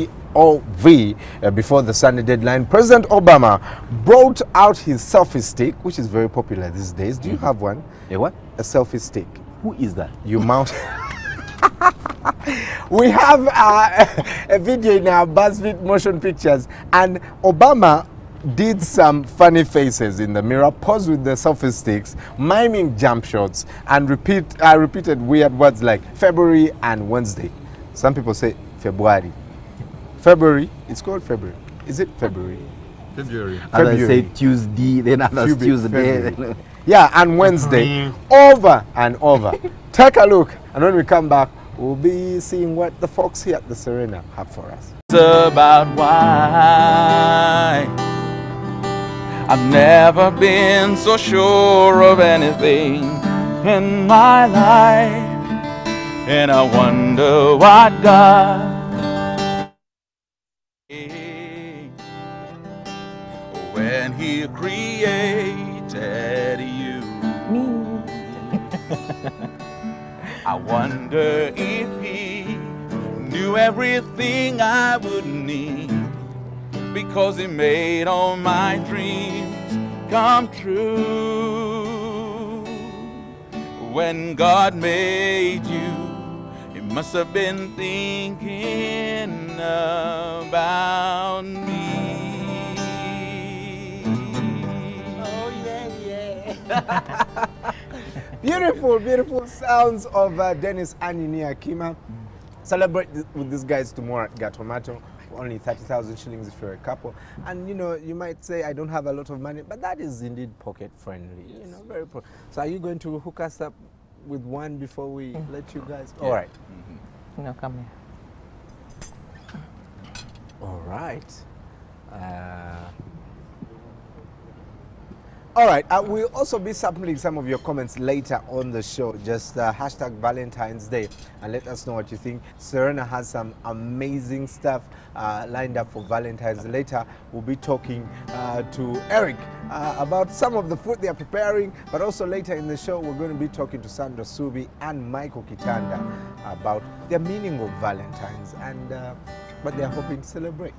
gov uh, before the Sunday deadline, President Obama brought out his selfie stick, which is very popular these days. Do you have one? A what? A selfie stick. Who is that? You mount. We have uh, a video in our BuzzFeed motion pictures, and Obama did some funny faces in the mirror, posed with the selfie sticks, miming jump shots, and repeat uh, repeated weird words like February and Wednesday. Some people say February. February. It's called February. Is it February? February. Others say February. Tuesday, then others Few bit- Tuesday. February. Yeah, and Wednesday, February. over and over. Take a look, and when we come back, we'll be seeing what the folks here at the Serena have for us. About why I've never been so sure of anything in my life, and I wonder what God did when He created you. I wonder if He knew everything I would need, because He made all my dreams come true. When God made you, He must have been thinking about me. Oh yeah, yeah. Beautiful, beautiful sounds of uh, Dennis Anini Akima. Celebrate th with these guys tomorrow at Gatomato. Only thirty thousand shillings if you're a couple. And you know, you might say, I don't have a lot of money, but that is indeed pocket friendly. Yes. You know, very pro. So are you going to hook us up with one before we mm. let you guys? Yeah. All right. No, come here. All right. Uh, All right, uh, we'll also be sampling some of your comments later on the show. Just uh, hashtag Valentine's Day and let us know what you think. Serena has some amazing stuff uh, lined up for Valentine's. Later, we'll be talking uh, to Eric uh, about some of the food they are preparing. But also later in the show, we're going to be talking to Sandra Subi and Michael Kitanda about the meaning of Valentine's and uh, what they're hoping to celebrate.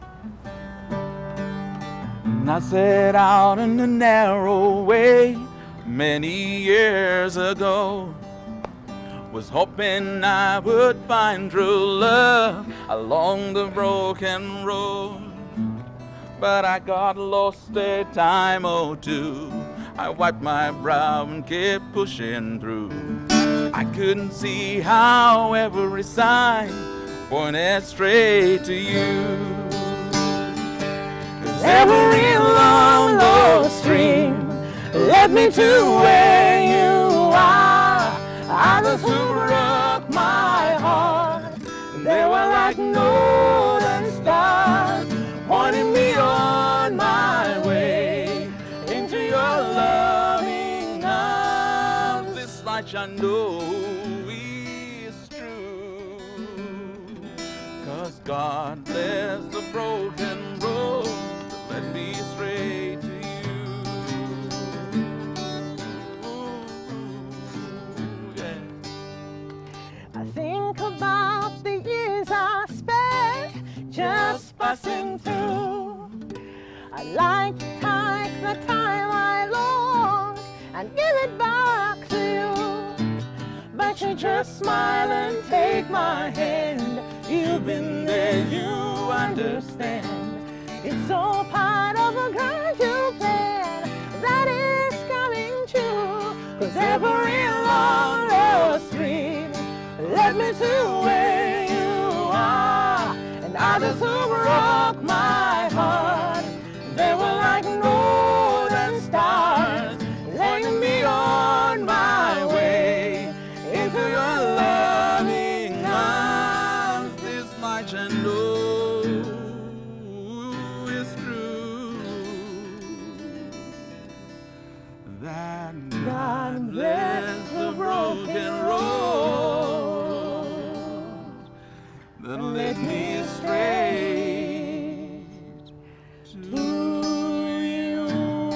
I set out in the narrow way many years ago. Was hoping I would find true love along the broken road. But I got lost a time or two. I wiped my brow and kept pushing through. I couldn't see how every sign pointed straight to you. Every long, low stream led me to where you are. Others who broke my heart, they were like northern stars, pointing me on my way into your loving arms. This much I know is true, 'cause God bless the broken road led me straight to you. Ooh, yeah. I think about the years I spent just passing through. I like to take the time I lost and give it back to you. But you just smile and take my hand. You've been there, you understand. It's all part of a gradual plan that is coming true. 'Cause every long low stream led me to where you are. And others who broke my heart, they were like northern stars, leading me on my way into your loving arms. This much I know. God bless the broken road that led me straight to you.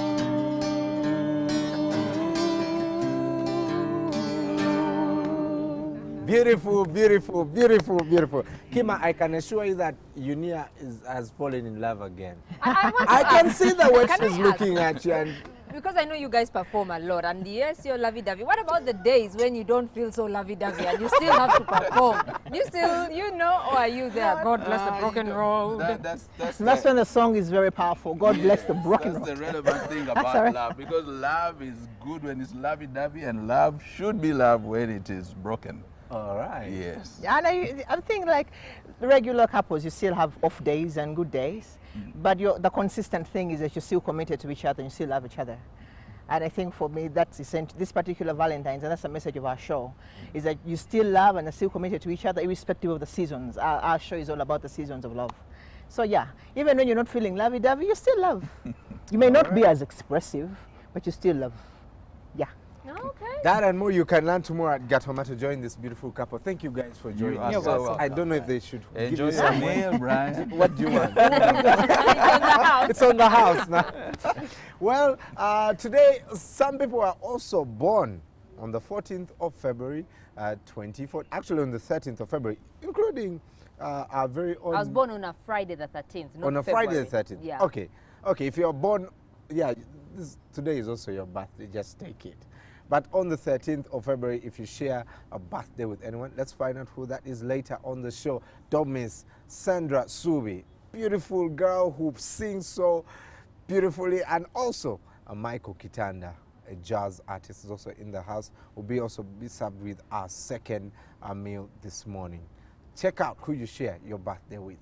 Beautiful, beautiful, beautiful, beautiful. Kima, I can assure you that Unia is, has fallen in love again. I, I, want to I can ask, see the way can she's I looking ask? at you. And Because I know you guys perform a lot, and yes, you're lovey-dovey. What about the days when you don't feel so lovey-dovey and you still have to perform? You still, you know, or are you there? God bless the broken road. That, that's that's, That's the, when the song is very powerful. God bless the broken that's the road. relevant thing about all right. love, because love is good when it's lovey-dovey, and love should be love when it is broken. all right. Yes. And I, I think like regular couples, you still have off days and good days, but you're, the consistent thing is that you're still committed to each other and you still love each other. And I think for me, that's essential. This particular Valentine's, and that's the message of our show, is that you still love and are still committed to each other, irrespective of the seasons. Our, our show is all about the seasons of love. So yeah, even when you're not feeling lovey-dovey, you still love. You may not be as expressive, but you still love. Yeah. Okay. That and more you can learn tomorrow at Gatoma to join this beautiful couple. Thank you guys for joining are us. so welcome. I don't know if they should give Enjoy you your some meal, Brian. What do you want? It's It's on the house now. Well, uh, today some people are also born on the fourteenth of February, uh, twenty-four. Actually, on the thirteenth of February, including uh, our very own. I was born on a Friday the thirteenth, not on a February. Friday the thirteenth. Yeah. Okay. Okay. If you're born, yeah, this, today is also your birthday. Just take it. But on the thirteenth of February, if you share a birthday with anyone, let's find out who that is later on the show. Don't miss Sandra Subi, beautiful girl who sings so beautifully, and also a Michael Kitanda, a jazz artist, is also in the house. Will be also be served with our second uh, meal this morning. Check out who you share your birthday with.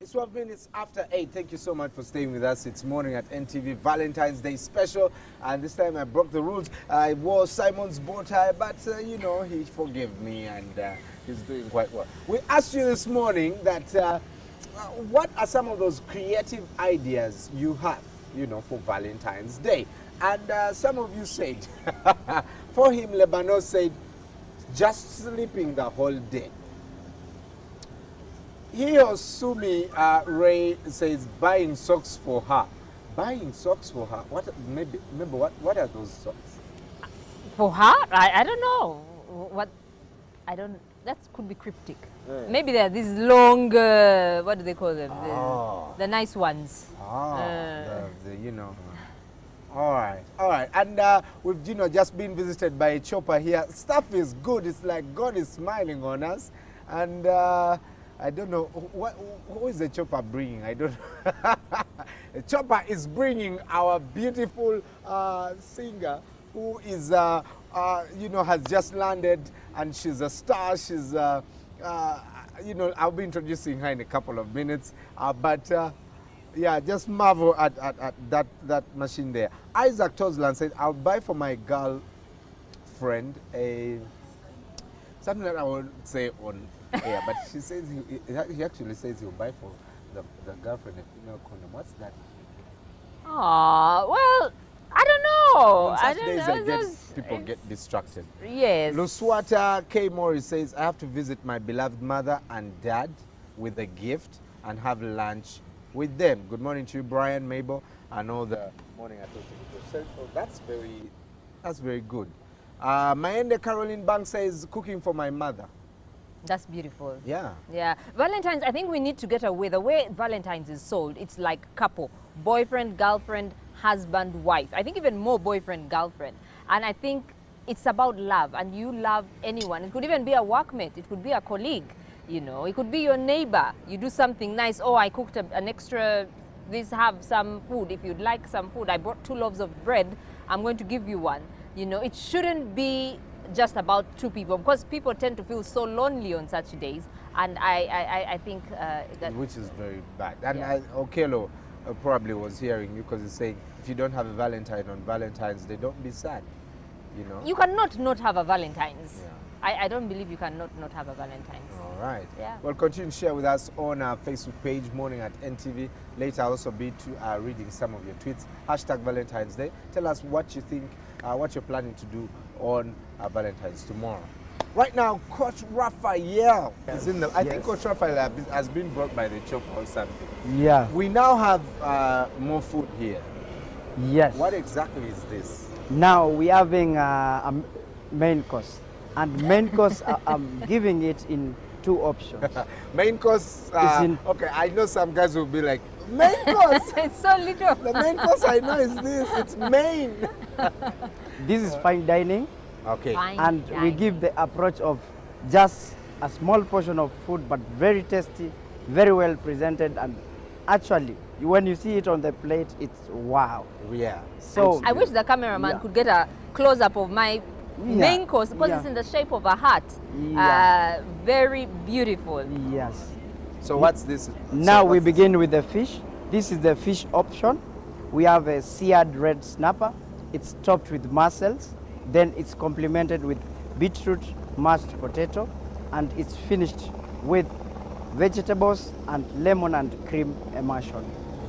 It's twelve minutes after eight. Thank you so much for staying with us. It's morning at N T V Valentine's Day special. And this time I broke the rules. I wore Simon's bow tie, but uh, you know, he forgave me and uh, he's doing quite well. We asked you this morning that uh, what are some of those creative ideas you have, you know, for Valentine's Day? And uh, some of you said, for him, Lebanon said, just sleeping the whole day. Hiyosumi uh, Ray says buying socks for her. Buying socks for her. What? Maybe. Remember what? What are those socks? For her, I, I don't know what. I don't. That could be cryptic. Yeah. Maybe there are these long. Uh, what do they call them? Oh. The, the nice ones. Ah, Uh. the, the, you know. All right, all right. And uh, we've, you know, just been visited by a chopper here. Stuff is good. It's like God is smiling on us. And uh, I don't know, what, who is the chopper bringing? I don't know. The chopper is bringing our beautiful uh, singer who is, uh, uh, you know, has just landed and she's a star. She's, uh, uh, you know, I'll be introducing her in a couple of minutes. Uh, but, uh, yeah, just marvel at, at, at that, that machine there. Isaac Toslan said, I'll buy for my girlfriend a, something that I won't say on air, but she says, he, he actually says he'll buy for the, the girlfriend a female condom. What's that? Ah, well, I don't know. On I such don't days, know. I get, It's- people it's- get distracted. Yes. Luswata K. Morris says, I have to visit my beloved mother and dad with a gift and have lunch with them. Good morning to you, Brian, Mabel, and all the morning at so, oh, that's very, that's very good. Uh, Maende Caroline Bank says, cooking for my mother. That's beautiful. Yeah. Yeah. Valentine's, I think we need to get away. The way Valentine's is sold, it's like couple. Boyfriend, girlfriend, husband, wife. I think even more boyfriend, girlfriend. And I think it's about love. And you love anyone. It could even be a workmate. It could be a colleague. You know, it could be your neighbor. You do something nice. Oh, I cooked a, an extra, this, have some food. If you'd like some food, I brought two loaves of bread. I'm going to give you one. You know, it shouldn't be just about two people, because people tend to feel so lonely on such days, and I, I, I think uh, that Which is very bad. And Yeah. I, Okelo uh, probably was hearing you because he's saying, if you don't have a Valentine on Valentine's Day, don't be sad. You know? you cannot not have a Valentine's. Yeah. I, I don't believe you cannot not have a Valentine's. All right. Yeah. Well, continue to share with us on our Facebook page, Morning at N T V. Later, I'll also be to, uh, reading some of your tweets. Hashtag Valentine's Day. Tell us what you think, uh, what you're planning to do on uh, Valentine's tomorrow. Right now, Coach Raphael is in the. I think Yes. Coach Raphael has been brought by the chopper or something. Yeah. We now have uh, more food here. Yes. What exactly is this? Now we're having uh, a m- main course, and main course uh, I'm giving it in two options. Main course. Uh, in- okay, I know some guys will be like, main course. It's so little. The main course I know is this. It's main. This is fine dining, Okay. Fine and we dining. give the approach of just a small portion of food, but very tasty, very well presented, and actually, when you see it on the plate, it's wow. Yeah. So I wish the cameraman Yeah. could get a close-up of my main course, because Yeah. it's in the shape of a heart. Yeah. Uh, very beautiful. yes. So what's this? Now so we what's begin with the fish. This is the fish option. We have a seared red snapper. It's topped with mussels. Then it's complemented with beetroot, mashed potato, and it's finished with vegetables and lemon and cream emulsion.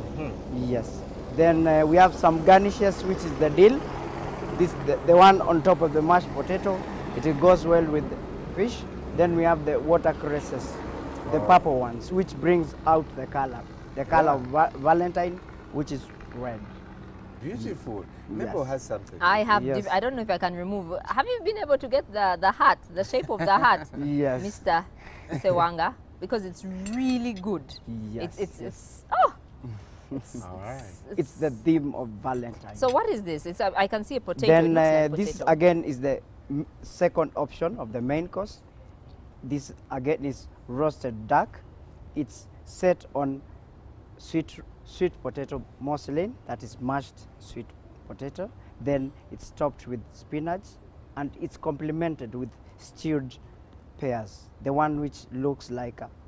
Yes. Then uh, we have some garnishes, which is the dill. This the, the one on top of the mashed potato. It goes well with the fish. Then we have the watercresses, the purple ones, which brings out the color, the color of va- Valentine, which is red. Beautiful. Mabel Yes. has something. I have. Yes. diff- I don't know if I can remove. Have you been able to get the the heart, the shape of the heart, Yes. Mister Sewanga? Because it's really good. Yes, It's it's yes. it's oh. All right. It's the theme of Valentine. So what is this? It's a, I can see a potato. then it looks uh, like this potato. again is the m- second option of the main course. This again is roasted duck. It's set on sweet sweet potato mousseline, that is mashed sweet potato. Then it's topped with spinach, and it's complemented with stewed pears, the one which looks like a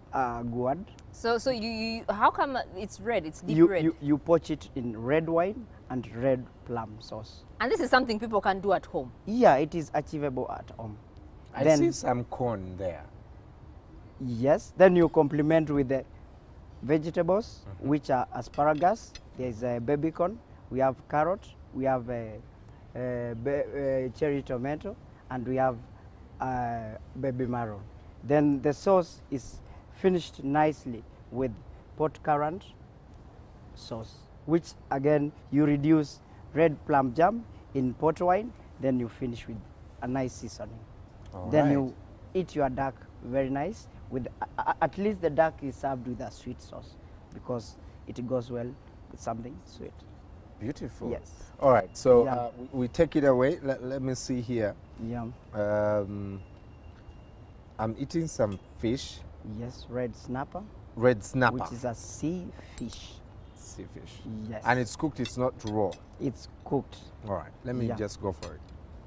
uh, gourd. So, so you, you, how come it's red? It's deep You, red. you, you poach it in red wine and red plum sauce. And this is something people can do at home. Yeah, it is achievable at home. I Then- see some corn there. Yes, then you complement with the vegetables, which are asparagus, there's a baby corn, we have carrot, we have a, a, a cherry tomato, and we have uh, baby marrow. Then the sauce is finished nicely with pot currant sauce, which again you reduce red plum jam in port wine, then you finish with a nice seasoning. All Then right. you eat your duck very nice with uh, at least the duck is served with a sweet sauce because it goes well with something sweet. Beautiful. Yes. All right. So Yeah. uh, we, we take it away. Let, let me see here. Yum. Um, I'm eating some fish, Yes, red snapper, red snapper, which is a sea fish. sea fish. Yes. And it's cooked. It's not raw. It's cooked. All right. Let me Yeah. just go for it.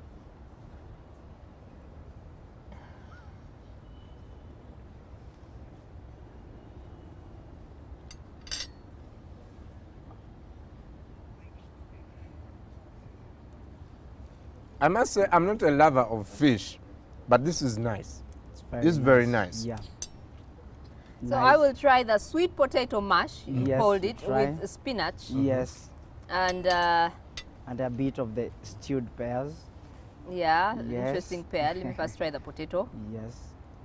I must say, I'm not a lover of fish, but this is nice. It's very This is very nice. Yeah. So I will try the sweet potato mash, you Yes, called you it, try. with spinach. Yes. And uh, And a bit of the stewed pears. yeah, Yes. interesting pair. Let me first try the potato. Yes.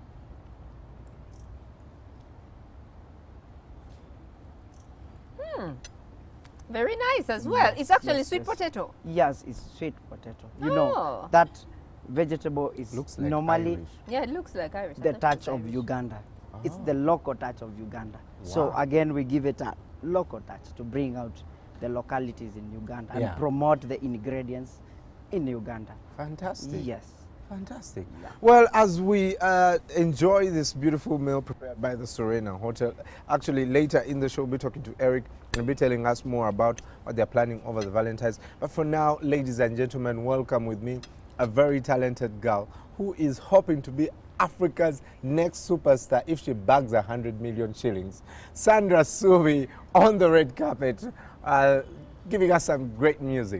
Very nice as well. Yes, It's actually yes, sweet yes. potato. Yes, it's sweet potato. You Oh. know, that vegetable is Looks like normally Irish. Yeah, it looks like Irish. I the thought it touch was of Irish. Uganda. It's the local touch of Uganda. So Wow. again, we give it a local touch to bring out the localities in Uganda and Yeah. promote the ingredients in Uganda. Fantastic. Yes. Fantastic. Well, as we uh, enjoy this beautiful meal prepared by the Serena Hotel, actually later in the show we'll be talking to Eric and be telling us more about what they're planning over the Valentine's. But for now, ladies and gentlemen, welcome with me a very talented girl who is hoping to be Africa's next superstar if she bags a hundred million shillings. Sandra Subi on the red carpet, uh, giving us some great music.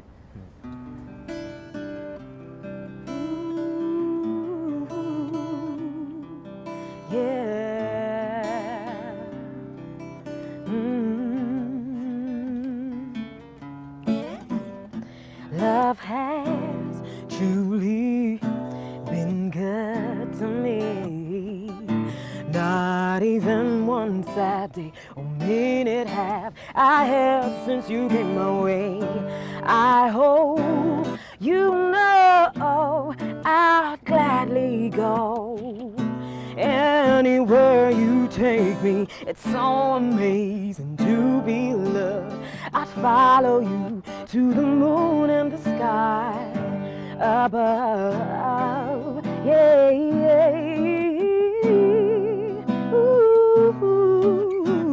Yeah. Mm. Love has truly been good to me. Not even one sad day or minute have I had since you came my way. I hope you know I'll gladly go anywhere you take me. It's so amazing to be loved. I'd follow you to the moon and the sky above. Yeah, yeah. Ooh.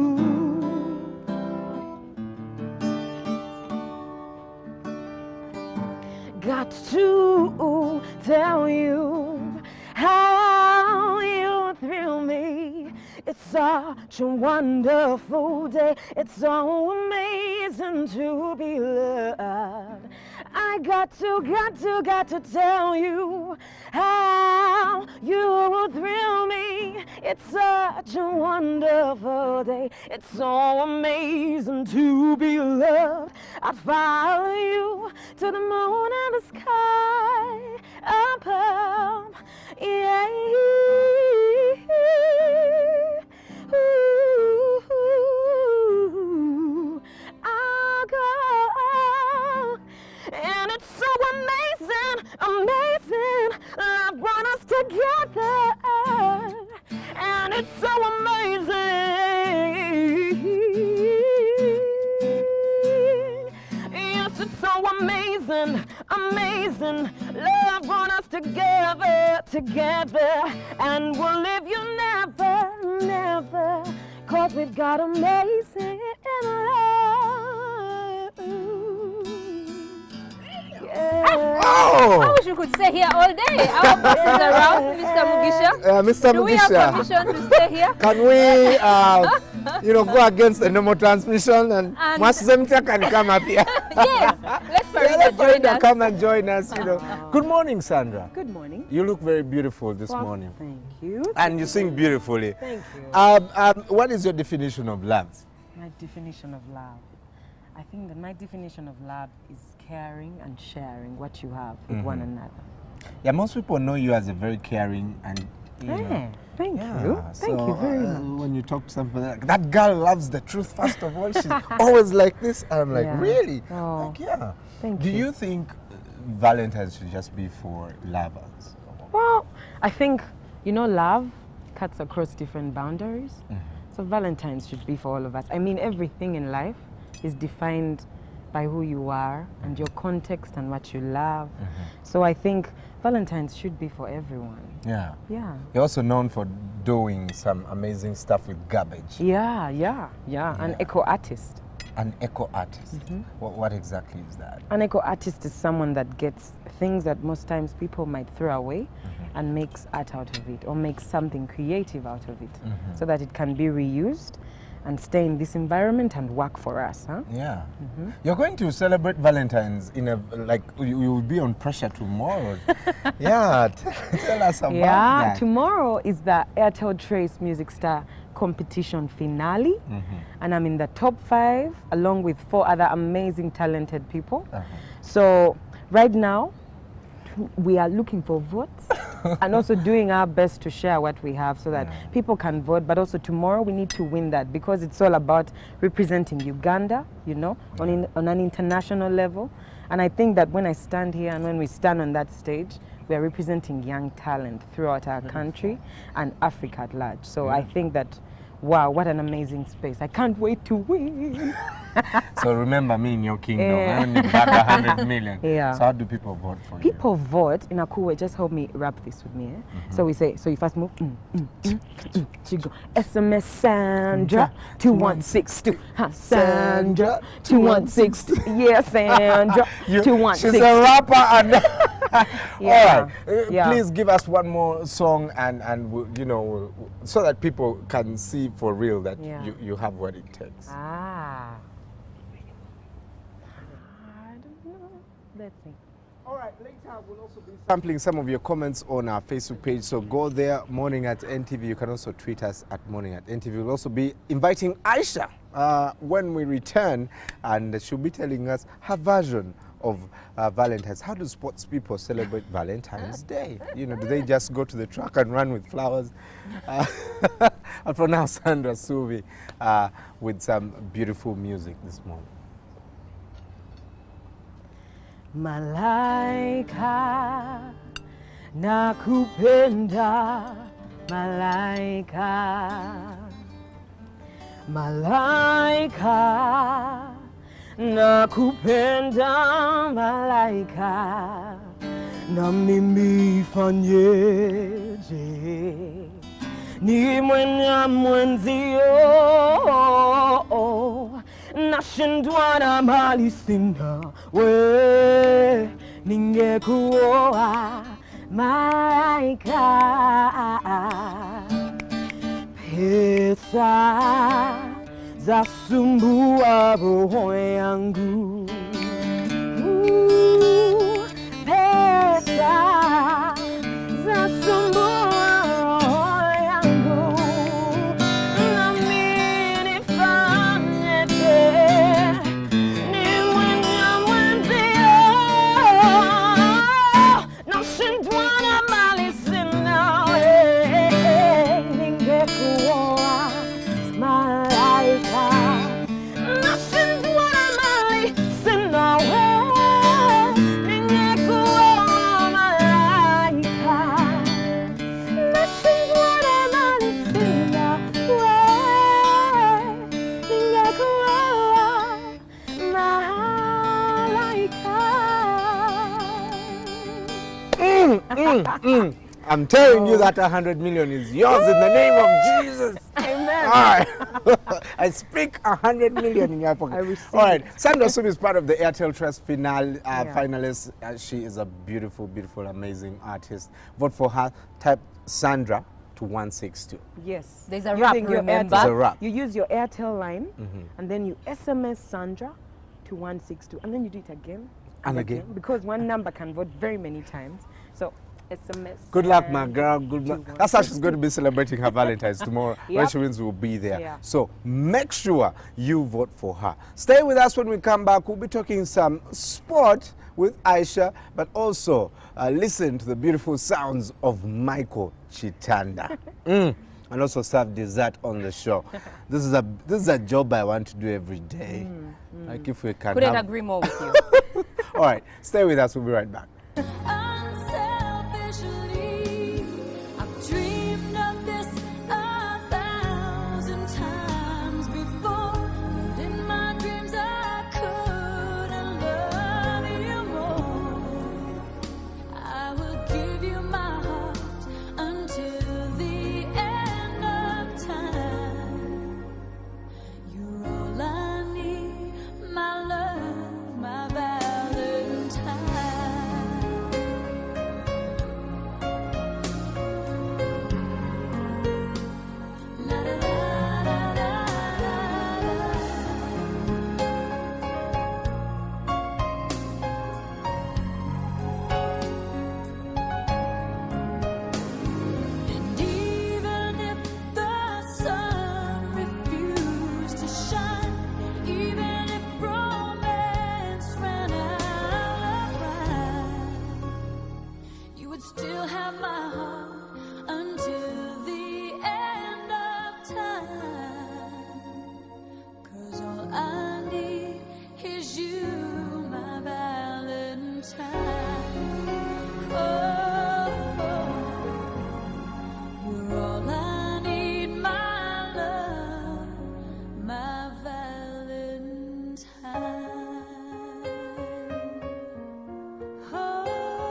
Got to tell you how you thrill me. It's such a wonderful day. It's so amazing to be loved. I got to, got to, got to tell you how you thrill me. It's such a wonderful day. It's so amazing to be loved. I'd follow you to the moon and the sky above. Yeah. Ooh, I'll go. And it's so amazing, amazing. Love brought us together. And it's so amazing. Yes, it's so amazing, amazing. Love brought us together, together. And we'll live you never, never. Cause we've got amazing love. Yeah. Oh! I wish we could stay here all day. Our boss is around, Mister Mugisha. Uh, Mister Do we have Mugisha, permission to stay here? can we, uh, you know, go against the normal transmission and And- Masemta can come up here? Yes. Let's Yeah, Farida let join Farida us. come and join us, you know. Good morning, Sandra. Good morning. You look very beautiful this Well, morning. Thank you. And you sing beautifully. Thank you. Um, um, what is your definition of love? My definition of love. I think that my definition of love is caring and sharing what you have with one another. Yeah, most people know you as a very caring and, you know. Yeah, thank Yeah, you. Thank so, you very uh, much. When you talk to somebody like that girl loves the truth first of all, she's always like this. And I'm like, Yeah. really? Oh, Like, yeah. thank Do you. you think uh, Valentine's should just be for lovers? Well, I think, you know, love cuts across different boundaries. So Valentine's should be for all of us. I mean, everything in life is defined by who you are and your context and what you love. So I think Valentine's should be for everyone. Yeah. Yeah. You're also known for doing some amazing stuff with garbage. Yeah, yeah, yeah. An Yeah. eco artist. An eco artist. What, what exactly is that? An eco artist is someone that gets things that most times people might throw away and makes art out of it or makes something creative out of it so that it can be reused and stay in this environment and work for us. Huh? Yeah. You're going to celebrate Valentine's in a, like, you, you will be on pressure tomorrow. Yeah. t- Tell us about Yeah, that. tomorrow is the Airtel Trace Music Star competition finale, and I'm in the top five along with four other amazing, talented people. So right now, we are looking for votes and also doing our best to share what we have so that people can vote. But also tomorrow we need to win that because it's all about representing Uganda, you know, on, in, on an international level. And I think that when I stand here and when we stand on that stage, we are representing young talent throughout our country and Africa at large. So I think that, wow, what an amazing space. I can't wait to win. So remember me in your kingdom. Yeah. I only back a hundred million. Yeah. So how do people vote for you? People vote in a cool way. Just help me wrap this with me. Eh? So we say, so you first move. Mm, mm, mm, mm. So you go S M S Sandra two one six two. Huh, Sandra two one six two. Yeah, Sandra You- two one She's six a two. rapper. And Yeah. All right. Uh, Yeah. Please give us one more song and, and we'll, you know, we'll, so that people can see for real that Yeah. you, you have what it takes. Ah. I don't know. Let's see. All right, later we'll also be sampling some of your comments on our Facebook page. So go there, Morning at N T V. You can also tweet us at Morning at N T V. We'll also be inviting Aisha uh, when we return, and she'll be telling us her version of uh, Valentine's. How do sports people celebrate Valentine's Day? You know, do they just go to the track and run with flowers? Uh, and for now, Sandra Suvi uh, with some beautiful music this morning. Malaika nakupenda, malaika, malaika nakupenda, malaika, na mimi fanyeje ni mwenye mwenzio, nashindwa na mali sina, we ningekuoa malaika. Pesa zasumbua roho yangu, Uh, pesa zasumbua roho yangu, nami nifanyeje ni mwenye mwenzio, nashindwa na mali sina, we ningekuoa malaika. Nashindwa na mali sina, we ningekuoa malaika. Nashindwa na mali sina, we ningekuoa malaika. I I'm telling you that one hundred million is yours in the name of Jesus. Amen. All right. I speak one hundred million in your pocket. I receive All right. it. Sandra Sumi is part of the Airtel Trust finale, uh, Yeah. finalist. Uh, she is a beautiful, beautiful, amazing artist. Vote for her. Type Sandra to one six two. Yes. There's a Using rap, your remember? There's a Airtel, rap. you use your Airtel line, Mm-hmm. and then you S M S Sandra to one six two, and then you do it again And again. because one number can vote very many times. So S M S. Good luck, my Sandra girl. Good to luck. one That's how six she's going to be celebrating her Valentine's tomorrow. When Yep. she wins, we'll be there. Yeah. So make sure you vote for her. Stay with us when we come back. We'll be talking some sport with Aisha, but also uh, listen to the beautiful sounds of Michael Chitanda. Mm. And also serve dessert on the show. This is a this is a job I want to do every day. Like if we can Couldn't have... agree more with you. All right, stay with us. We'll be right back. Unselfishly, I've dreamed of this a thousand times before. And in my dreams, I couldn't love you more. I will give you my heart until the end of time. You're all I need, my love, my Valentine. La da da da da And even if the sun refused to shine, even if romance ran out of rhyme, you would still have my heart until the end of time. 'Cause all I need is you, my Valentine. Oh, you're all I need, my love, my Valentine. Oh.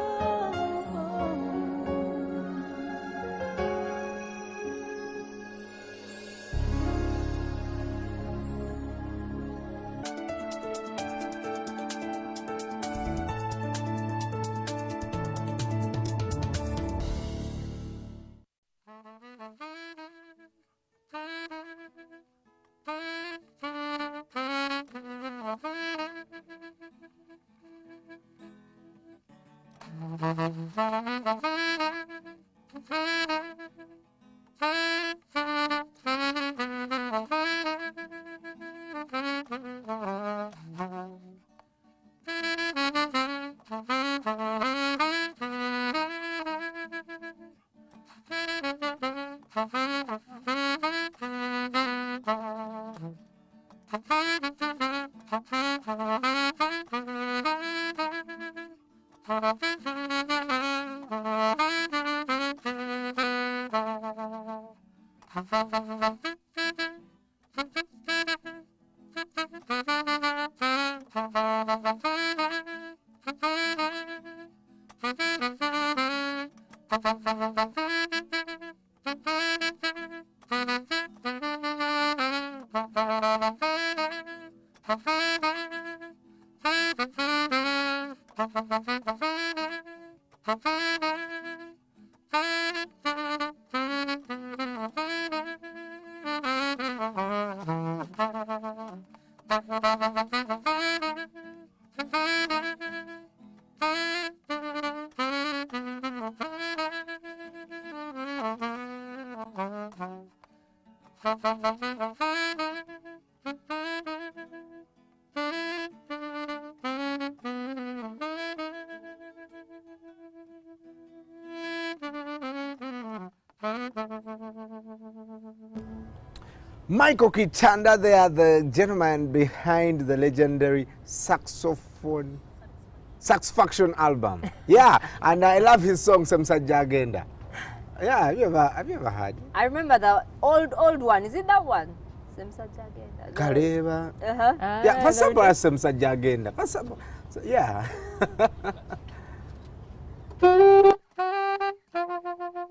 Michael Chitanda, they are the gentleman behind the legendary saxophone Saxfaction album. Yeah, and I love his song Semsa Jagenda. Yeah, have you ever have you ever heard? I remember the old old one. Is it that one? Semsa Jagenda. Kareba. Uh-huh. Yeah, for some part Semsa Jagenda. For some, so, yeah.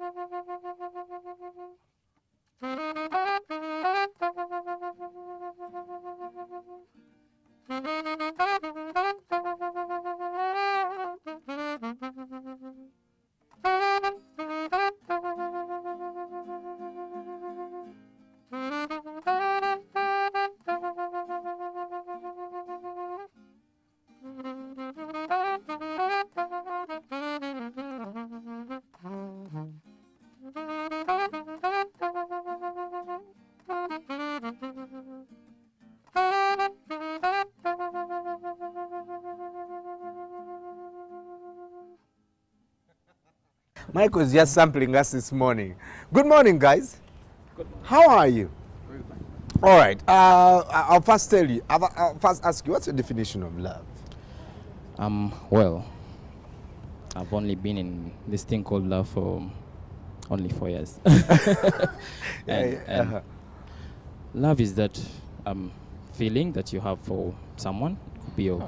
Michael is just sampling us this morning. Good morning, guys. Good morning. How are you? All right. Uh, I'll first tell you. I'll, I'll first ask you, what's your definition of love? Um. Well, I've only been in this thing called love for only four years. and, yeah, and uh-huh. love is that um feeling that you have for someone. It could be your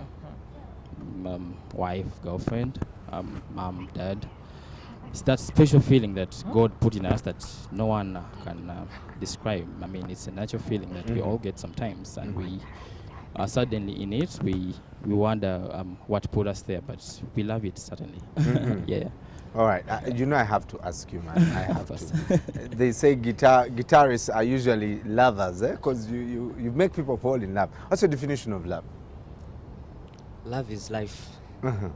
um, wife, girlfriend, um, mom, dad. It's that special feeling that God put in us that no one uh, can uh, describe. I mean, it's a natural feeling that we Mhm. all get sometimes, and we are suddenly in it. We we wonder um, what put us there, but we love it certainly. Mhm. Yeah. All right. Uh, you know, I have to ask you, man. I have to. They say guitar guitarists are usually lovers, eh? Because you, you you make people fall in love. What's your definition of love? Love is life. Uh-huh.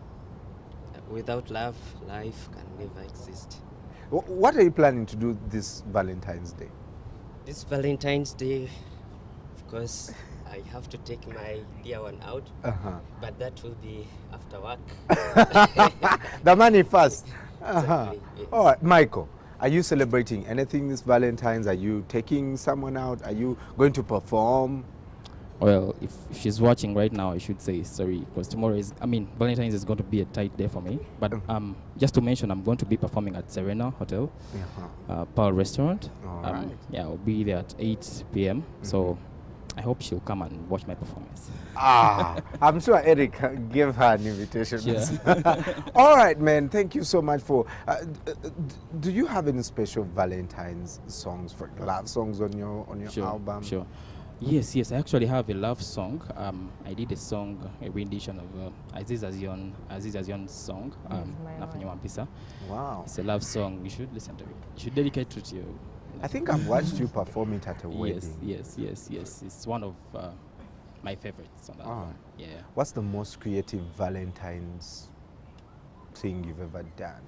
Without love, life can never exist. Wh- What are you planning to do this Valentine's Day? This Valentine's Day, of course, I have to take my dear one out, Uh-huh. but that will be after work. The money first. Uh-huh. Exactly, yes. All right, Michael, are you celebrating anything this Valentine's? Are you taking someone out? Are you going to perform? Well, if she's watching right now, I should say sorry because tomorrow is, I mean, Valentine's is going to be a tight day for me. But um, just to mention, I'm going to be performing at Serena Hotel, Uh-huh. uh, Pearl Restaurant. All um, right. Yeah, I'll be there at eight p m So I hope she'll come and watch my performance. Ah, I'm sure Eric uh, gave her an invitation. Sure. All right, man. Thank you so much for. Uh, d- d- do you have any special Valentine's songs, for love songs on your on your Sure, album? sure. Yes, yes. I actually have a love song. Um, I did a song, a rendition of uh, Aziz Azion, Aziz Azion's song. Um, Nafanya Wampisa. Wow. It's a love song. You should listen to it. You should dedicate it to your. I think I've watched you perform it at a Yes, wedding. yes, yes, yes. It's one of uh, my favorites on that Ah. one. Yeah. What's the most creative Valentine's thing you've ever done?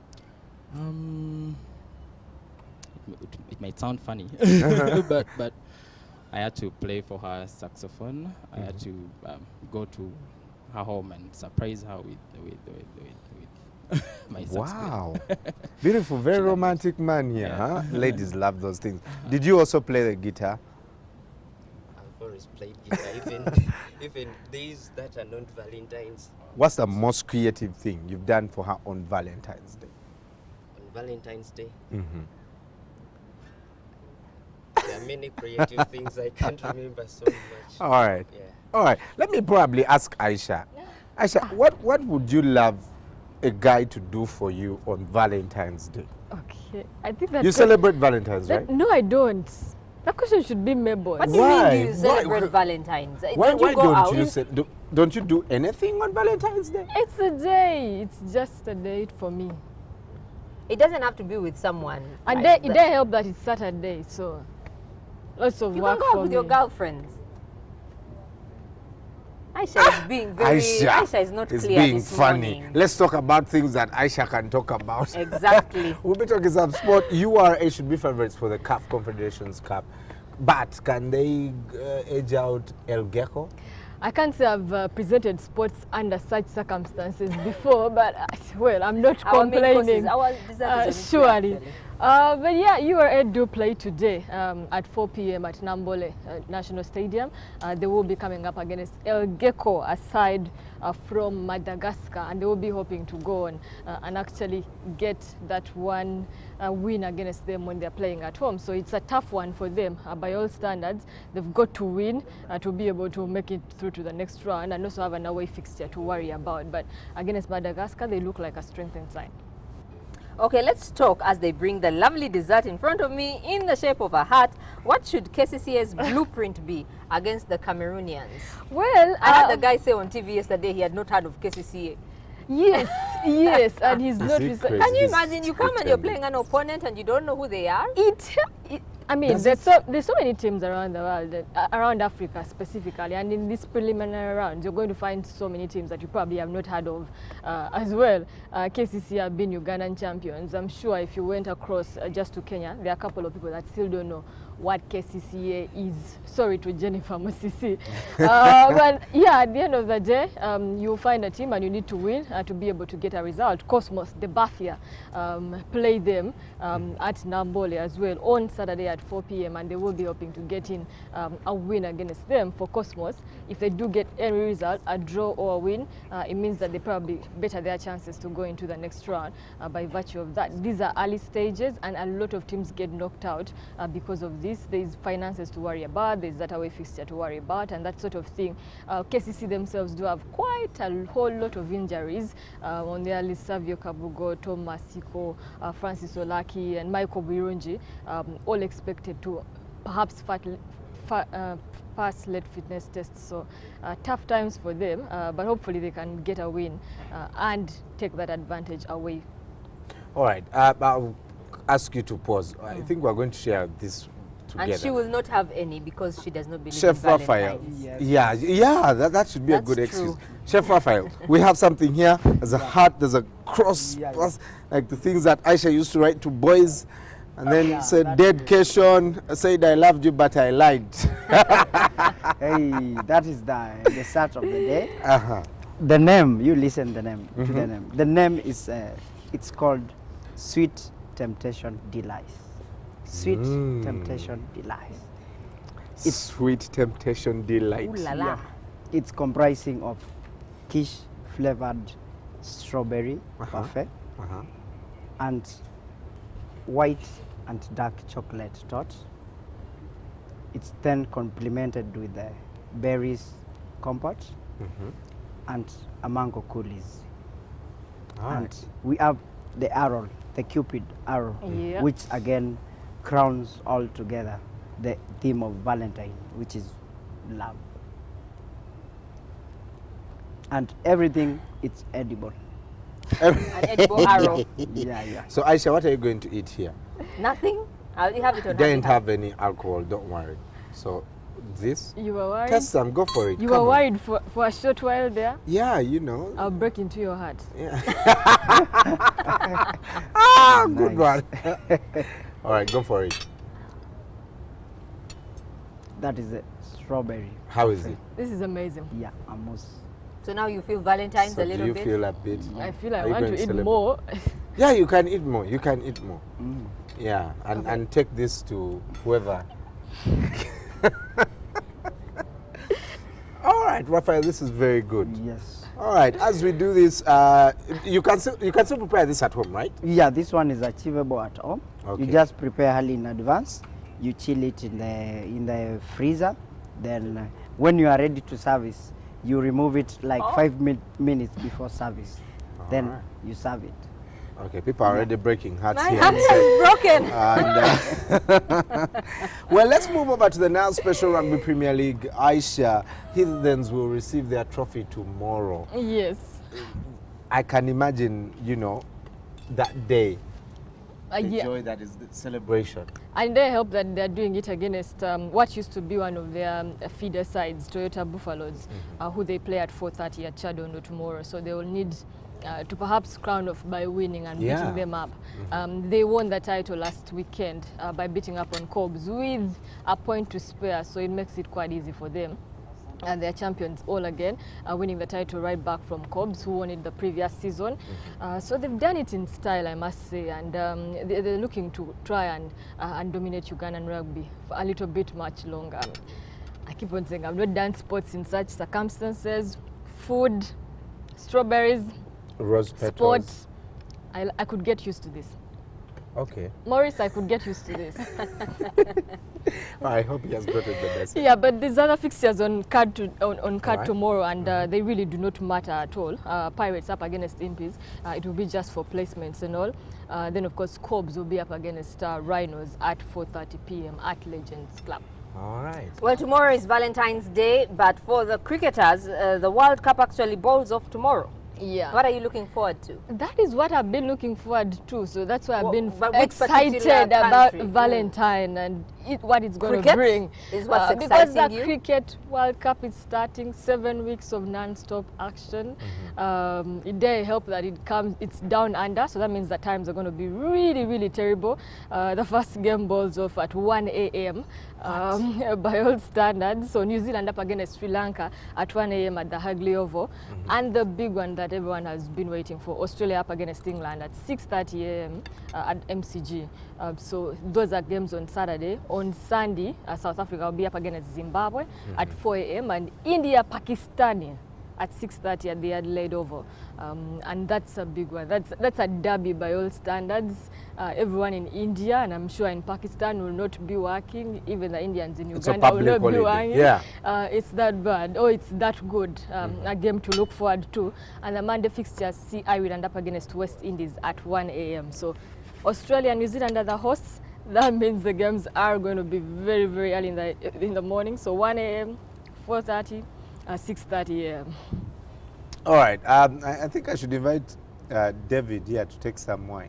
Um, it, m- it, it might sound funny, but but I had to play for her saxophone. I had to um, go to her home and surprise her with with with, with, with my saxophone. Wow. Beautiful, very romantic man here, huh? Ladies love those things. Did you also play the guitar? I've always played guitar, even even days that are not Valentine's. What's the most creative thing you've done for her on Valentine's Day? On Valentine's Day, Mm-hmm. there are many creative things I can't remember so much. All right. Yeah. All right. Let me probably ask Aisha. Aisha, what, what would you love a guy to do for you on Valentine's Day? Okay, I think that You que- celebrate Valentine's, that- right? No, I don't. That question should be Mabel. What do you Why? mean do you Why? celebrate Why- Valentine's? Uh, Why, don't why you go don't out? you ce- do, don't you do anything on Valentine's Day? It's a day. It's just a date for me. It doesn't have to be with someone. And like they, it that. they help that it's Saturday, so lots of You work can go out for with me. your girlfriends. Aisha is being very. Aisha, Aisha is not is clear being this funny. morning. Let's talk about things that Aisha can talk about. Exactly. We'll be talking some sport. U R A should be favorites for the C A F Confederations Cup. But can they uh, edge out El Gecko? I can't say I've uh, presented sports under such circumstances before, but uh, well, I'm not Our main courses, complaining. our dessert Uh, is a surely. actually. Uh, but yeah, U R A do play today um, at four p m at Nambole uh, National Stadium. Uh, they will be coming up against El Gecko, aside uh, from Madagascar, and they will be hoping to go on uh, and actually get that one uh, win against them when they're playing at home. So it's a tough one for them. Uh, by all standards, they've got to win uh, to be able to make it through to the next round and also have an away fixture to worry about. But against Madagascar, they look like a strengthened side. Okay, let's talk as they bring the lovely dessert in front of me in the shape of a heart. What should K C C A's blueprint be against the Cameroonians? Well, I heard uh, the guy say on T V yesterday he had not heard of K C C A. Yes, yes, and he's not. it research- crazy? Can you This imagine you come and you're pretending. playing an opponent and you don't know who they are? It, it I mean, Does there's it- so there's so many teams around the world, that, uh, around Africa specifically, and in this preliminary round, you're going to find so many teams that you probably have not heard of uh, as well. Uh, K C C have been Ugandan champions. I'm sure if you went across uh, just to Kenya, there are a couple of people that still don't know what K C C A is. Sorry to Jennifer Musisi. uh, but yeah, at the end of the day, um, you find a team and you need to win uh, to be able to get a result. Cosmos, the Bafia, um, play them um, at Nambole as well on Saturday at four p m and they will be hoping to get in um, a win against them. For Cosmos, if they do get any result, a draw or a win, uh, it means that they probably better their chances to go into the next round uh, by virtue of that. These are early stages and a lot of teams get knocked out uh, because of this. There's finances to worry about, there's that away fixture to worry about, and that sort of thing. Uh, K C C themselves do have quite a whole lot of injuries uh, on their list. Savio Kabugo, Tom Masiko, uh, Francis Olaki, and Michael Birunji, um, all expected to perhaps fat, fa uh, pass late fitness tests. So uh, tough times for them, uh, but hopefully they can get a win uh, and take that advantage away. All right, uh, I'll ask you to pause. I think we're going to share this together. And she will not have any because she does not believe Chef in Raphael. Valentine's. Yes. Yeah, yeah, that, that should be That's a good true. excuse. Chef Raphael, we have something here. There's a heart, there's a cross, Yeah, yeah. plus, like the things that Aisha used to write to boys, and then Yeah, said that's dedication, said I loved you, but I lied. Hey, that is the, the start of the day. uh-huh. The name, you listen the name, to the Mhm. name. The name is, uh, it's called Sweet Temptation Delights. Sweet Mm. Temptation Delights. It's sweet temptation delight. Ooh la la. Yeah. It's comprising of quiche flavored strawberry Uh-huh. parfait Uh-huh. and white and dark chocolate tot. It's then complemented with the berries compote Mhm. and a mango coolies. All And right. we have the arrow, the Cupid arrow, Yeah. which again crowns all together the theme of Valentine, which is love. And everything, it's edible. An edible arrow. Yeah, yeah. So Aisha, what are you going to eat here? Nothing? I'll have it on Don't happy have any alcohol, don't worry. So this, You were worried? test some, go for it. You Come were on. worried for, for a short while there? Yeah, you know. I'll break into your heart. Yeah. ah, good Nice. one. All right, go for it. That is the strawberry. How is it? This is amazing. Yeah, almost. So now you feel Valentine's So a little do you bit? feel a bit? I feel I Are you want going to eat celebrate? more. Yeah, you can eat more. You can eat more. Mm. Yeah, and, and take this to whoever. All right, Raphael, this is very good. Yes. All right, as we do this, uh, you can still, you can still prepare this at home, right? Yeah, this one is achievable at home. Okay. You just prepare early in advance. You chill it in the in the freezer. Then uh, when you are ready to service, you remove it like Oh. five min minutes before service. Then Alright. you serve it. Okay, people are already breaking hearts My here. heart is broken. And, uh, well, let's move over to the now special Rugby Premier League. Aisha, Heathens will receive their trophy tomorrow. Yes. I can imagine, you know, that day, Uh, the yeah. joy that is the celebration. And they hope that they're doing it against um, what used to be one of their um, feeder sides, Toyota Buffaloes, Mm-hmm. uh, who they play at four thirty at Chadondo tomorrow. So they will need uh, to perhaps crown off by winning and Yeah. beating them up. Um, they won the title last weekend uh, by beating up on Cobbs with a point to spare, so it makes it quite easy for them. And they're champions all again, uh, winning the title right back from Cobbs, who won it the previous season. Uh, so they've done it in style, I must say, and um, they, they're looking to try and, uh, and dominate Ugandan rugby for a little bit much longer. I keep on saying I've not done sports in such circumstances. Food, strawberries, Rose petals. sports. I, I could get used to this. Okay. Maurice, I could get used to this. I hope he has gotten the best. Yeah, but there's other fixtures on card to, on, on card Alright. tomorrow, and uh, they really do not matter at all. Uh, Pirates up against Impies. Uh, it will be just for placements and all. Uh, then of course Cobbs will be up against uh, Rhinos at four thirty p m at Legends Club. All right. Well, tomorrow is Valentine's Day, but for the cricketers, uh, the World Cup actually bowls off tomorrow. Yeah. What are you looking forward to? That is what I've been looking forward to. So that's why I've Well, been but which excited particular about country? Valentine and it, what it's going to Cricket bring. is what's Uh, because the exciting you? Cricket World Cup is starting, seven weeks of non-stop action. Um, it dare help that it comes, it's down under, so that means the times are going to be really, really terrible. Uh, the first game balls off at one a m Um, by all standards. So New Zealand up against Sri Lanka at one a m at the Hagley Oval. And the big one that everyone has been waiting for, Australia up against England at six thirty a m uh, at M C G. Uh, so those are games on Saturday. On Sunday, uh, South Africa will be up against Zimbabwe at four a m and India, Pakistani at six thirty at the Adelaide Oval. Um, and that's a big one. That's, that's a derby by all standards. Uh, everyone in India, and I'm sure in Pakistan, will not be working. Even the Indians in It's a Uganda will public not be holiday. working. Yeah. Uh, it's that bad. Oh, it's that good. Um, Mhm. A game to look forward to. And the Monday fixtures see Ireland up against West Indies at one a m So Australia and New Zealand are the hosts. That means the games are going to be very, very early in the, in the morning. So one a m, four thirty, uh, six thirty a m All right. Um, I, I think I should invite uh, David here to take some wine.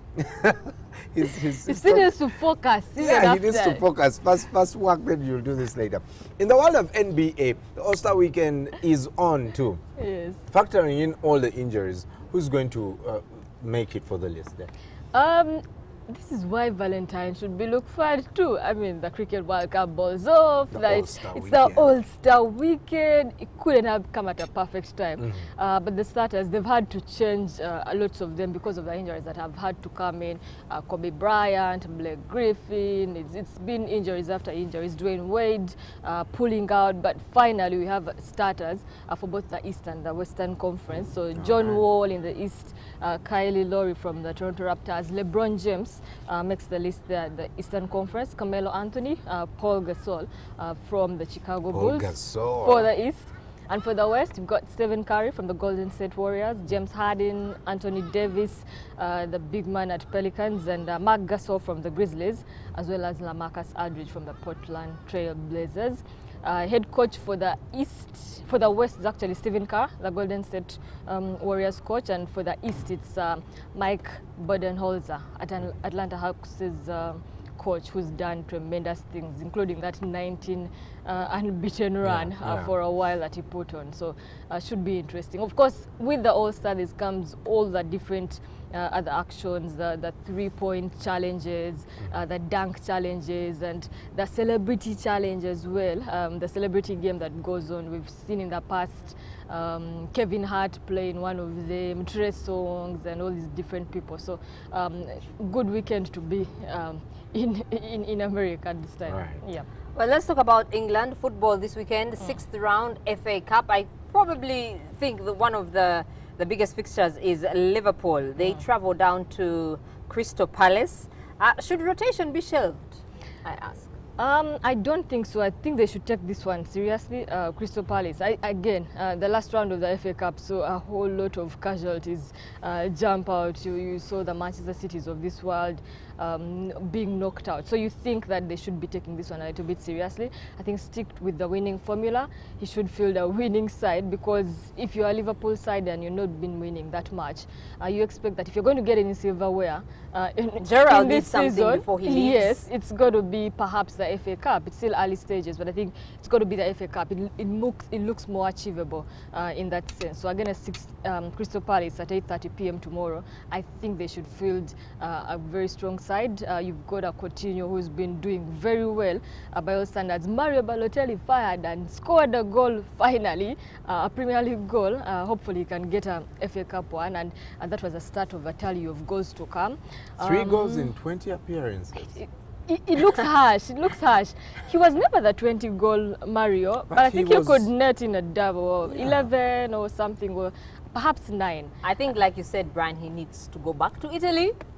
he's, he's, He still needs to focus. even Yeah, he needs to after. focus. First, first work, then you'll do this later. In the world of N B A, the All-Star Weekend is on too. Yes. Factoring in all the injuries, who's going to uh, make it for the list there? Um, this is why Valentine should be looked forward to. I mean, the Cricket World Cup balls off. The like, All-Star it's Weekend. the All-Star Weekend. It couldn't have come at a perfect time. Mhm. Uh, but the starters, they've had to change uh, a lot of them because of the injuries that have had to come in. Uh, Kobe Bryant, Blake Griffin. It's, it's been injuries after injuries. Dwayne Wade uh, pulling out. But finally, we have starters uh, for both the East and the Western Conference. So John Wall in the East, uh, Kylie Lowry from the Toronto Raptors, LeBron James uh, makes the list there at the Eastern Conference, Carmelo Anthony, uh, Paul Gasol uh, from the Chicago Paul Bulls Gasol. for the East. And for the West, you've got Stephen Curry from the Golden State Warriors, James Harden, Anthony Davis, uh, the big man at Pelicans, and uh, Mark Gasol from the Grizzlies, as well as LaMarcus Aldridge from the Portland Trail Blazers. Uh, head coach for the East, for the West is actually Stephen Kerr, the Golden State um, Warriors coach, and for the East it's uh, Mike Budenholzer, at an Atlanta Hawks' uh, coach, who's done tremendous things, including that nineteen uh, unbeaten run Yeah, uh, yeah. for a while that he put on. So uh, should be interesting. Of course, with the All-Star, this comes all the different uh, other actions, the, the three-point challenges, uh, the dunk challenges, and the celebrity challenge as well. Um, the celebrity game that goes on, we've seen in the past um, Kevin Hart playing one of them, Trey Songz, and all these different people. So um, good weekend to be um, in, in in America this time. Right. Yeah. Well, let's talk about England football this weekend, sixth round F A Cup. I probably think that one of the, the biggest fixtures is Liverpool. They travel down to Crystal Palace. Uh, should rotation be shelved, I ask? Um, I don't think so. I think they should take this one seriously. Uh, Crystal Palace, I, again, uh, the last round of the F A Cup, so a whole lot of casualties uh, jump out. You, you saw the Manchester Cities of this world um, being knocked out. So you think that they should be taking this one a little bit seriously. I think stick with the winning formula. He should field a winning side, because if you're a Liverpool side and you're not been winning that much, uh, you expect that if you're going to get any silverware uh, in, Gerrard in this needs something season, before he leaves. yes, it's going to be perhaps the F A Cup. It's still early stages, but I think it's going to be the F A Cup. It, it, looks, it looks more achievable uh, in that sense. So again, at six, um, Crystal Palace at eight thirty p m tomorrow, I think they should field uh, a very strong side. Uh, you've got a Coutinho who's been doing very well uh, by all standards. Mario Balotelli fired and scored a goal finally, uh, a Premier League goal. Uh, hopefully he can get a F A Cup one, and, and that was the start of a tally of goals to come. Three Um, goals in twenty appearances. It, it looks harsh. It looks harsh. He was never the twenty goal Mario, but, But I he think he, was- could net in a double, or Yeah. eleven or something, or perhaps nine. I think, like you said, Brian, he needs to go back to Italy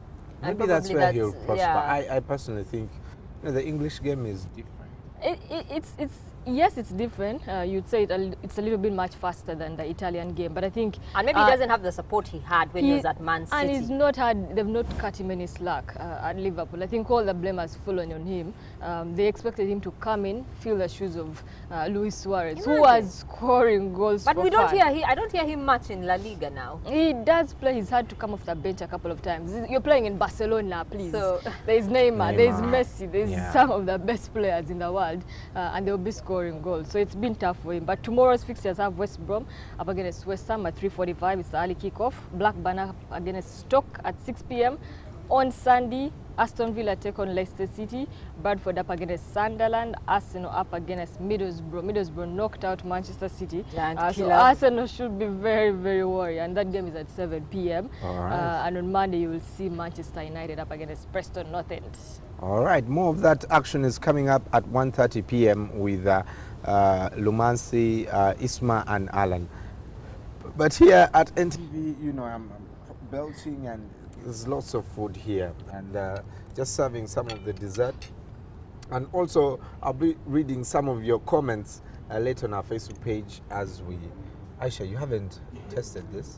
And Maybe that's probably where he'll that's- prosper. yeah. I, I personally think you know, the English game is different. It, it, it's it's yes, it's different. Uh, you'd say it a, li- it's a little bit much faster than the Italian game, but I think And maybe uh, he doesn't have the support he had when he, was at Man City. and he's not had they've not cut him any slack uh, at Liverpool. I think all the blame has fallen on him. Um, they expected him to come in, fill the shoes of uh, Luis Suarez, who Imagine. was scoring goals. But for we don't fun. hear he. I don't hear him much in La Liga now. He does play. He's had to come off the bench a couple of times. You're playing in Barcelona, please. So- there's Neymar, there's Neymar. Messi, there's Yeah. some of the best players in the world, uh, and they'll be scoring goals. So it's been tough for him. But tomorrow's fixtures have West Brom up against West Ham at three forty-five. It's the early kickoff. Blackburn up against Stoke at six p m On Sunday, Aston Villa take on Leicester City. Bradford up against Sunderland. Arsenal up against Middlesbrough. Middlesbrough knocked out Manchester City. Giant Uh, so killer. Arsenal should be very, very worried. And that game is at seven p m All right. Uh, and on Monday, you will see Manchester United up against Preston North End. All right, more of that action is coming up at one thirty p m with uh, uh, Lumansi, uh, Isma and Alan. But here at N T V, you know, I'm, I'm belching and there's lots of food here and uh, just serving some of the dessert. And also, I'll be reading some of your comments uh, later on our Facebook page as we... Aisha, you haven't tested this?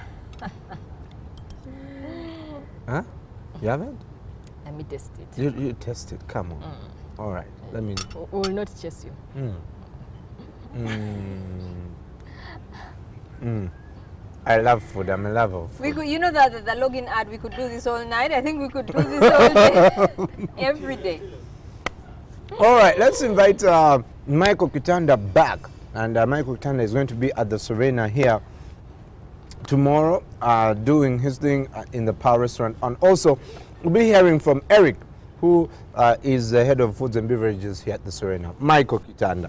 Huh? You haven't? Let me test it. You, you test it, come on. Mm. All right, let me... We will not chase you. Mm. Mm. Mm. I love food. I'm a lover of food. We could, you know that the, the login ad. We could do this all night. I think we could do this all day, every day. All right, let's invite uh, Michael Kitanda back. And uh, Michael Kitanda is going to be at the Serena here tomorrow, uh, doing his thing uh, in the Power Restaurant. And also, we'll be hearing from Eric, who uh, is the head of foods and beverages here at the Serena. Michael Kitanda.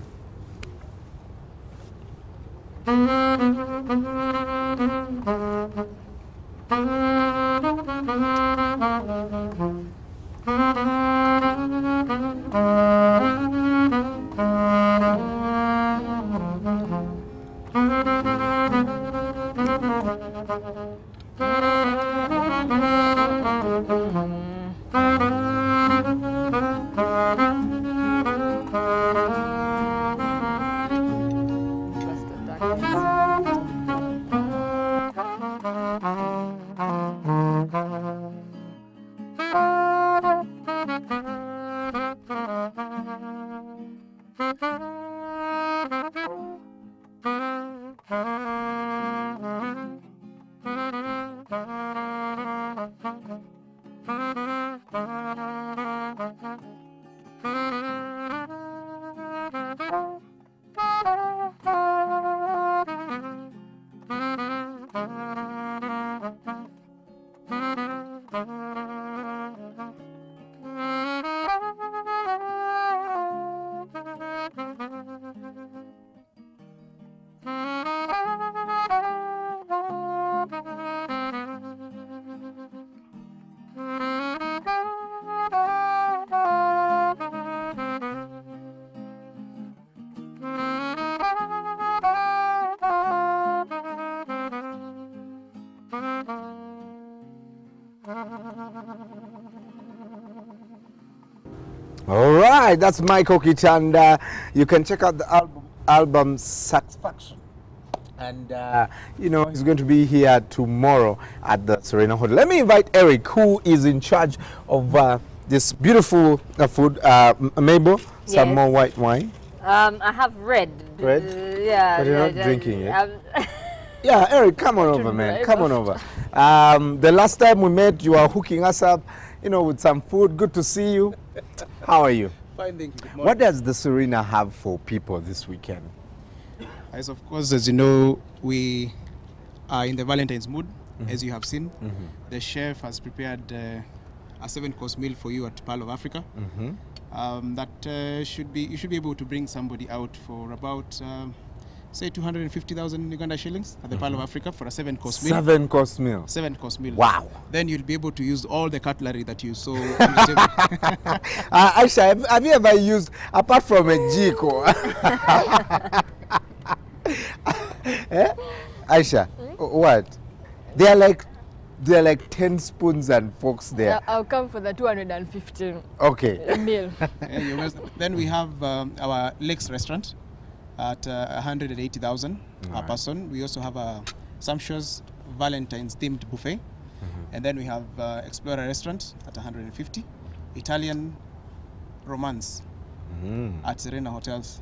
All right, that's Michael Kitanda. You can check out the album, album Satisfaction. And, uh, you know, he's going to be here tomorrow at the Serena Hotel. Let me invite Eric, who is in charge of uh, this beautiful uh, food. Uh, Mabel, some Yes. more white wine. Um, I have red. Red? Uh, yeah. But you're yeah, not yeah, drinking it. um, Yeah, Eric, come on over, man. Come on over. Um, the last time we met, you were hooking us up, you know, with some food. Good to see you. How are you? Fine, thank you. Good morning. What does the Serena have for people this weekend? As of course, as you know, we are in the Valentine's mood, Mhm. as you have seen. Mhm. The chef has prepared uh, a seven-course meal for you at Pearl of Africa. Mhm. Um, that uh, should be you should be able to bring somebody out for about um, say two hundred fifty thousand Uganda shillings at the Pearl of Mhm. Africa for a seven-course meal. Seven course meal. Seven course meal. Wow. Then you'll be able to use all the cutlery that you saw on the table. Uh, Aisha, have, have you ever used, apart from a jiko? eh? Aisha, what? They are like there are like ten spoons and forks there. I- I'll come for the two hundred fifty Okay. meal. Yeah, you're welcome. Then we have um, our Lakes restaurant at uh, one hundred eighty thousand per Alright. person. We also have a sumptuous Valentine's themed buffet. And then we have uh, Explorer restaurant at one hundred fifty. Italian romance Mm. at Serena Hotels.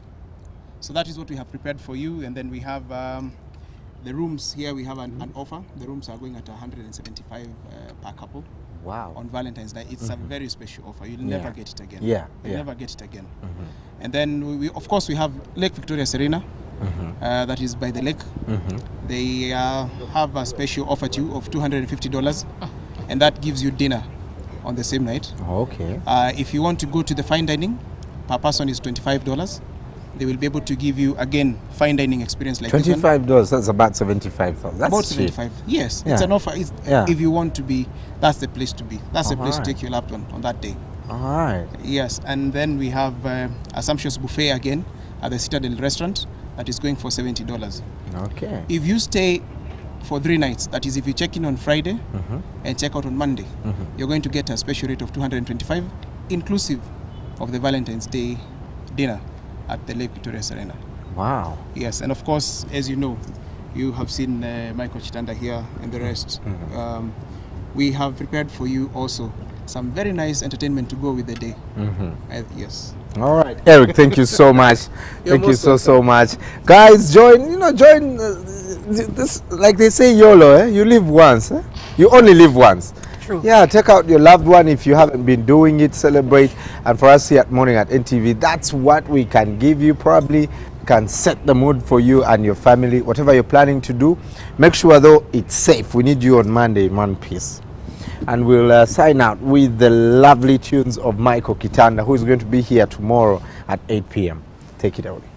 So that is what we have prepared for you. And then we have um, the rooms here. We have an, an offer. The rooms are going at one hundred seventy-five uh, per couple. Wow. On Valentine's Day. It's Mhm. a very special offer. You'll Yeah. never get it again. Yeah, You'll yeah. never get it again. Mhm. And then we, we, of course, we have Lake Victoria Serena. Mhm. Uh, that is by the lake. Mhm. They uh, have a special offer to you of two hundred fifty dollars, and that gives you dinner on the same night. Okay. Uh, if you want to go to the fine dining, per person is twenty-five dollars. They will be able to give you again fine dining experience like this one. Twenty-five dollars. That's about seventy-five thousand. That's About cheap. seventy-five. Yes, Yeah. it's an offer. It's, Yeah. If you want to be, that's the place to be. That's the place to Alright. take your loved one on that day. All right. Yes, and then we have uh, a sumptuous buffet again at the Citadel restaurant that is going for seventy dollars. Okay. If you stay for three nights, that is if you check in on Friday Mhm. and check out on Monday, Mhm. you're going to get a special rate of two hundred twenty-five, inclusive of the Valentine's Day dinner at the Lake Victoria Serena. Wow. Yes, and of course, as you know, you have seen uh, Michael Chitanda here and the rest. Mhm. Um, we have prepared for you also some very nice entertainment to go with the day. Mhm. Uh, yes. All right, Eric, thank you so much. You're Thank you most so, so much. Guys, join, you know, join uh, this, like they say, YOLO, eh? You live once. Eh? You only live once. True. Yeah, take out your loved one if you haven't been doing it, celebrate. And for us here at Morning at N T V, that's what we can give you. Probably can set the mood for you and your family, whatever you're planning to do. Make sure, though, it's safe. We need you on Monday in one piece. And we'll uh, sign out with the lovely tunes of Michael Kitanda, who is going to be here tomorrow at eight p m Take it away.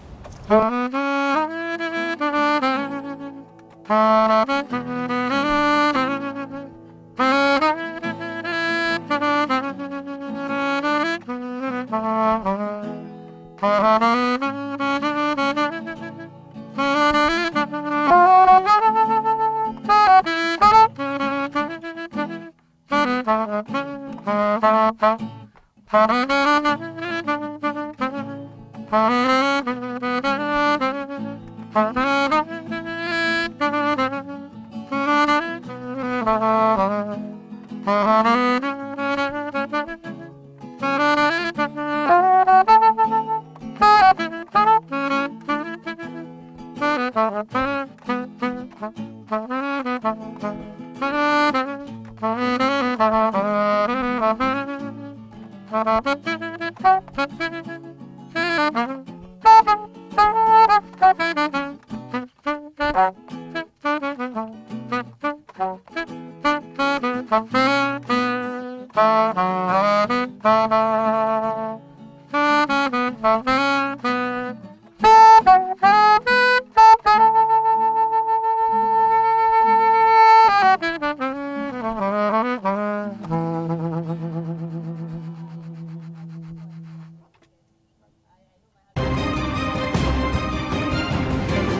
Thank you.